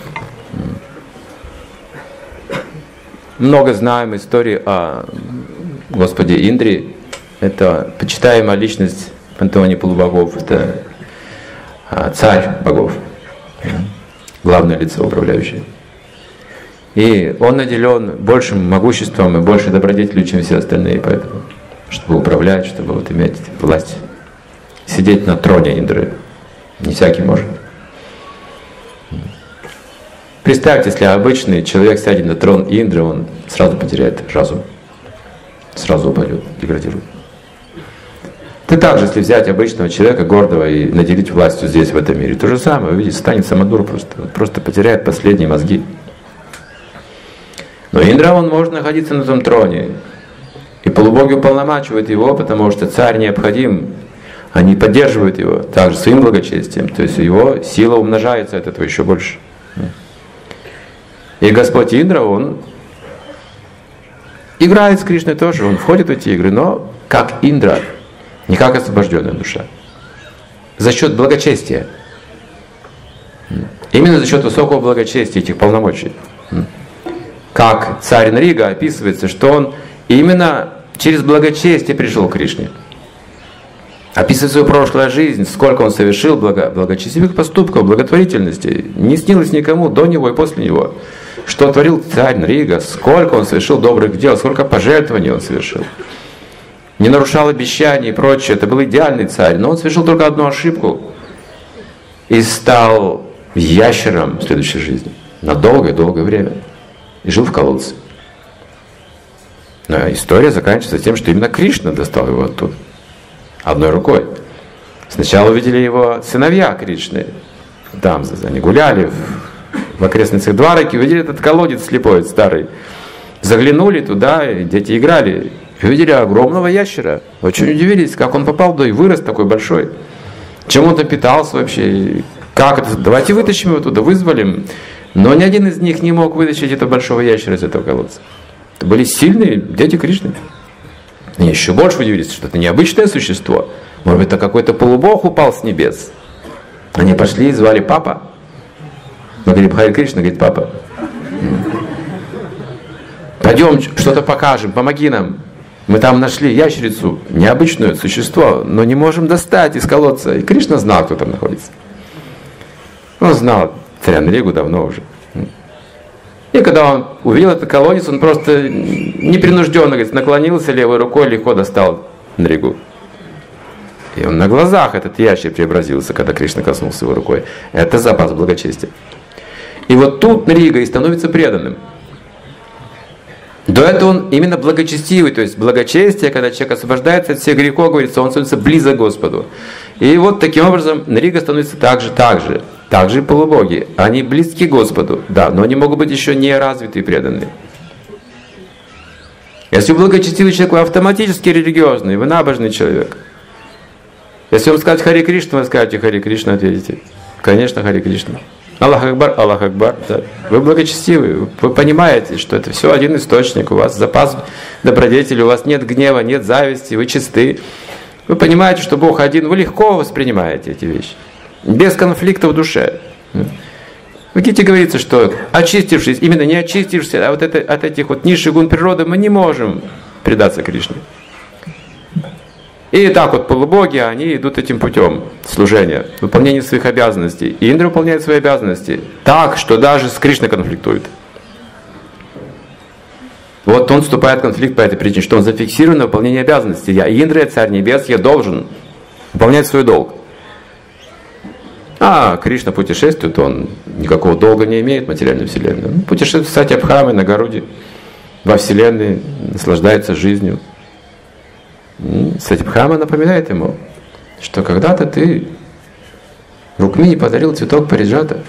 Много знаем истории о Господе Индре. Это почитаемая личность в пантеоне полубогов. Это царь богов. главное лицо управляющее. И он наделен большим могуществом и большей добродетелью, чем все остальные, поэтому, чтобы управлять, чтобы вот иметь власть, сидеть на троне Индры, не всякий может. Представьте, если обычный человек сядет на трон Индры, он сразу потеряет разум, сразу упадет, деградирует. Ты также, если взять обычного человека, гордого, и наделить властью здесь, в этом мире, то же самое, вы видите, станет самодур просто, он просто потеряет последние мозги. Но Индра, он может находиться на том троне, и полубоги уполномачивают его, потому что царь необходим, они поддерживают его также своим благочестием, то есть его сила умножается от этого еще больше. И Господь Индра, он играет с Кришной тоже, он входит в эти игры, но как Индра, не как освобожденная душа. За счет благочестия. Именно за счет высокого благочестия этих полномочий. Как царь Нрига описывается, что он именно через благочестие пришел к Кришне. Описывает свою прошлую жизнь, сколько он совершил благо, благочестивых поступков, благотворительности. Не снилось никому до него и после него. Что творил царь Нрига, сколько он совершил добрых дел, сколько пожертвований он совершил. Не нарушал обещаний и прочее. Это был идеальный царь. Но он совершил только одну ошибку. И стал ящером в следующей жизни. На долгое-долгое время. И жил в колодце. Но история заканчивается тем, что именно Кришна достал его оттуда. Одной рукой. Сначала увидели его сыновья Кришны. Там они гуляли в, в окрестностях Двараки. Увидели этот колодец слепой, старый. Заглянули туда, и дети играли. Увидели огромного ящера. Очень удивились, как он попал туда и вырос такой большой. Чем он-то питался вообще. Как это? Давайте вытащим его туда, вызволим. Но ни один из них не мог вытащить этого большого ящера из этого колодца. Это были сильные дети Кришны. Они еще больше удивились, что это необычное существо. Может быть, это какой-то полубог упал с небес. Они пошли и звали папа. Мы говорим, Хари Кришна, говорит, папа. Пойдем, что-то покажем, помоги нам. Мы там нашли ящерицу, необычное существо, но не можем достать из колодца. И Кришна знал, кто там находится. Он знал царя Нригу давно уже. И когда он увидел этот колодец, он просто непринужденно, говорит, наклонился левой рукой, легко достал Нригу. И он на глазах, этот ящер, преобразился, когда Кришна коснулся его рукой. Это запас благочестия. И вот тут Нрига и становится преданным. До этого он именно благочестивый, то есть благочестие, когда человек освобождается от всех грехов, говорится, он становится близок к Господу. И вот таким образом Нрига становится также, так же. Также и полубоги. Они близки к Господу, да, но они могут быть еще не развитые и преданные. Если вы благочестивый человек, вы автоматически религиозный, вы набожный человек. Если вам сказать Хари Кришна, вы скажете Хари Кришна, ответите. Конечно, Хари Кришна. Аллах Акбар, Аллах Акбар. Да. Вы благочестивы, вы понимаете, что это все один источник, у вас запас добродетели, у вас нет гнева, нет зависти, вы чисты. Вы понимаете, что Бог один, вы легко воспринимаете эти вещи. Без конфликта в душе. В Гите говорится, что очистившись, именно не очистившись, а вот это, от этих вот низших гун природы, мы не можем предаться Кришне. И так вот полубоги, они идут этим путем служения, выполнения своих обязанностей. И Индра выполняет свои обязанности так, что даже с Кришной конфликтует. Вот он вступает в конфликт по этой причине, что он зафиксирован на выполнение обязанностей. Я Индра, царь небес, я должен выполнять свой долг. А Кришна путешествует, он никакого долга не имеет в материальной вселенной. Он путешествует с Сатьябхамой на Гаруде, во вселенной, наслаждается жизнью. Сатьябхама напоминает ему, что когда-то ты Рукмини подарил цветок Париджата.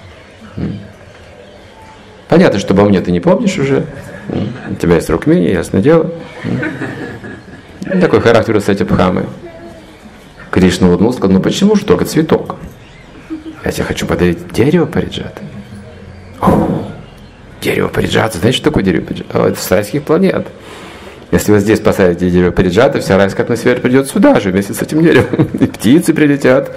Понятно, что обо мне ты не помнишь уже. У тебя есть Рукмини, ясное дело. Такой характер у Сатьябхамы. Кришна улыбнулся, сказал, ну почему же только цветок? Я тебе хочу подарить дерево Париджата. О, дерево Париджата. Знаете, что такое дерево Париджата? Это с райских планет. Если вы здесь посадите дерево Париджата, вся райская атмосфера придет сюда же, вместе с этим деревом. И птицы прилетят.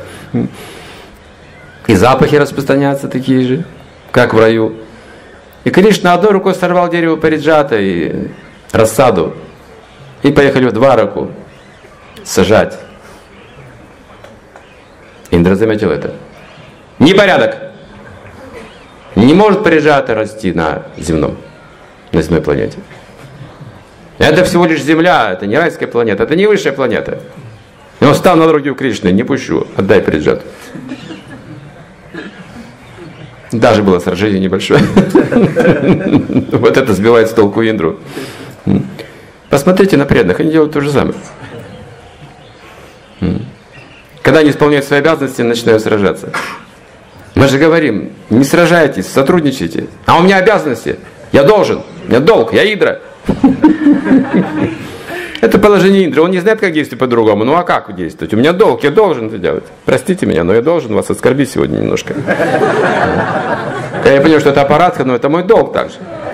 И запахи распространятся такие же, как в раю. И Кришна одной рукой сорвал дерево Париджата и рассаду. И поехали в Двараку сажать. Индра заметил это. Непорядок! Не может Париджата расти на земном, на земной планете. Это всего лишь Земля, это не райская планета, это не высшая планета. И он встал на дороге у Кришны, не пущу, отдай Париджату. Даже было сражение небольшое. Вот это сбивает с толку Индру. Посмотрите на преданных, они делают то же самое. Когда они исполняют свои обязанности, начинают сражаться. Мы же говорим, не сражайтесь, сотрудничайте. А у меня обязанности, я должен, у меня долг, я Индра. Это положение Индры, он не знает, как действовать по-другому. Ну а как действовать? У меня долг, я должен это делать. Простите меня, но я должен вас оскорбить сегодня немножко. Я понимаю, что это аппаратка, но это мой долг также.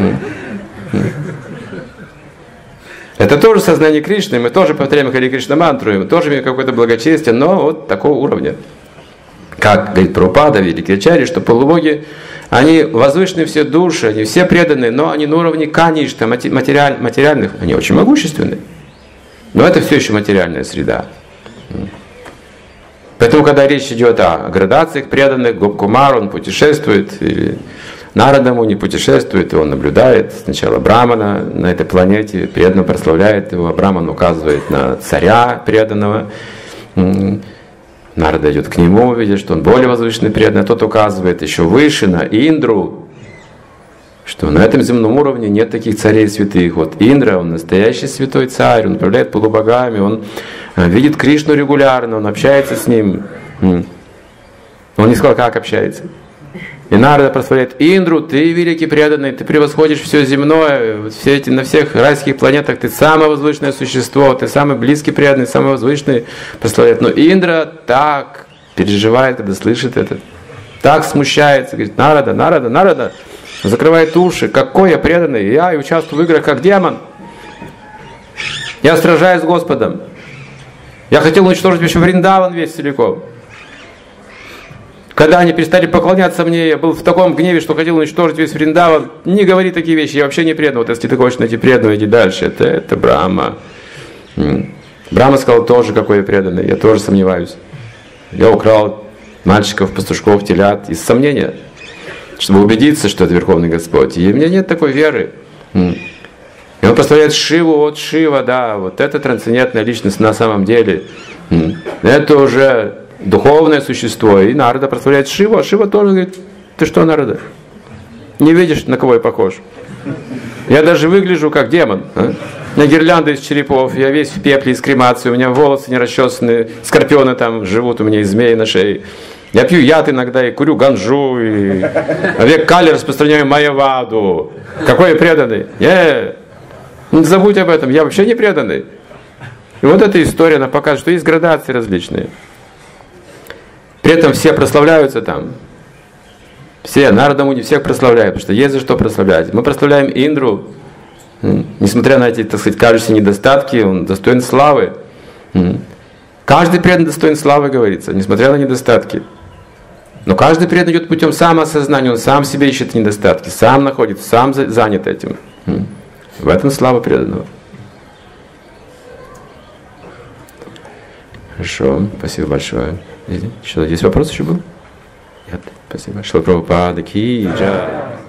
Это тоже сознание Кришны, мы тоже повторяем Хари Кришна мантру, мы тоже имеем какое-то благочестие, но вот такого уровня. Как говорит Прабхупада, великий ачарья, что полубоги, они возвышенные все души, они все преданные, но они на уровне каништа, материаль, материальных, они очень могущественны. Но это все еще материальная среда. Поэтому, когда речь идет о градациях преданных, Гопкумар, он путешествует, или Нарада Муни путешествует, и он наблюдает сначала Брамана на этой планете, преданно прославляет его, Браман указывает на царя преданного. Нарада идет к нему, видит, что он более возвышенный преданный, а тот указывает еще выше на Индру, что на этом земном уровне нет таких царей святых. Вот Индра, он настоящий святой царь, он управляет полубогами, он видит Кришну регулярно, он общается с ним. Он не сказал, как общается. И Нарада прославляет Индру, ты великий преданный, ты превосходишь все земное, все эти, на всех райских планетах, ты самое возвышенное существо, ты самый близкий преданный, самый возвышенный прославляет. Но Индра так переживает, когда слышит это, так смущается, говорит, Нарада, Нарада, Нарада, закрывает уши, какой я преданный, я и участвую в играх как демон, я сражаюсь с Господом, я хотел уничтожить еще Вриндаван весь целиком. Когда они перестали поклоняться мне, я был в таком гневе, что хотел уничтожить весь Вриндаван. Не говори такие вещи, я вообще не предан. Вот если ты хочешь найти преданного, иди дальше. Это, это Брахма. Брахма сказал тоже, какой я преданный. Я тоже сомневаюсь. Я украл мальчиков, пастушков, телят из сомнения, чтобы убедиться, что это Верховный Господь. И у меня нет такой веры. И он прославляет Шиву, вот Шива, да, вот это трансцендентная личность на самом деле. Это уже духовное существо. И Нарада прославляет Шиву, а Шива тоже говорит, ты что, Нарада? Не видишь, на кого я похож? Я даже выгляжу как демон. А? У меня гирлянда из черепов, я весь в пепле из кремации, у меня волосы не расчесаны, скорпионы там живут, у меня и змеи на шее. Я пью яд иногда, и курю ганджу, и век кали распространяю майяваду. Какой я преданный? Не, не забудь об этом, я вообще не преданный. И вот эта история, она показывает, что есть градации различные. При этом все прославляются там. Все, Нарада Муни всех прославляют, потому что есть за что прославлять. Мы прославляем Индру, несмотря на эти, так сказать, кажущиеся недостатки, он достоин славы. Каждый преданный достоин славы, говорится, несмотря на недостатки. Но каждый преданный идет путем самоосознания, он сам себе ищет недостатки, сам находит, сам занят этим. В этом слава преданного. Хорошо, спасибо большое. Еще есть вопрос еще был? Нет, спасибо. Шрила Прабхупада ки джай.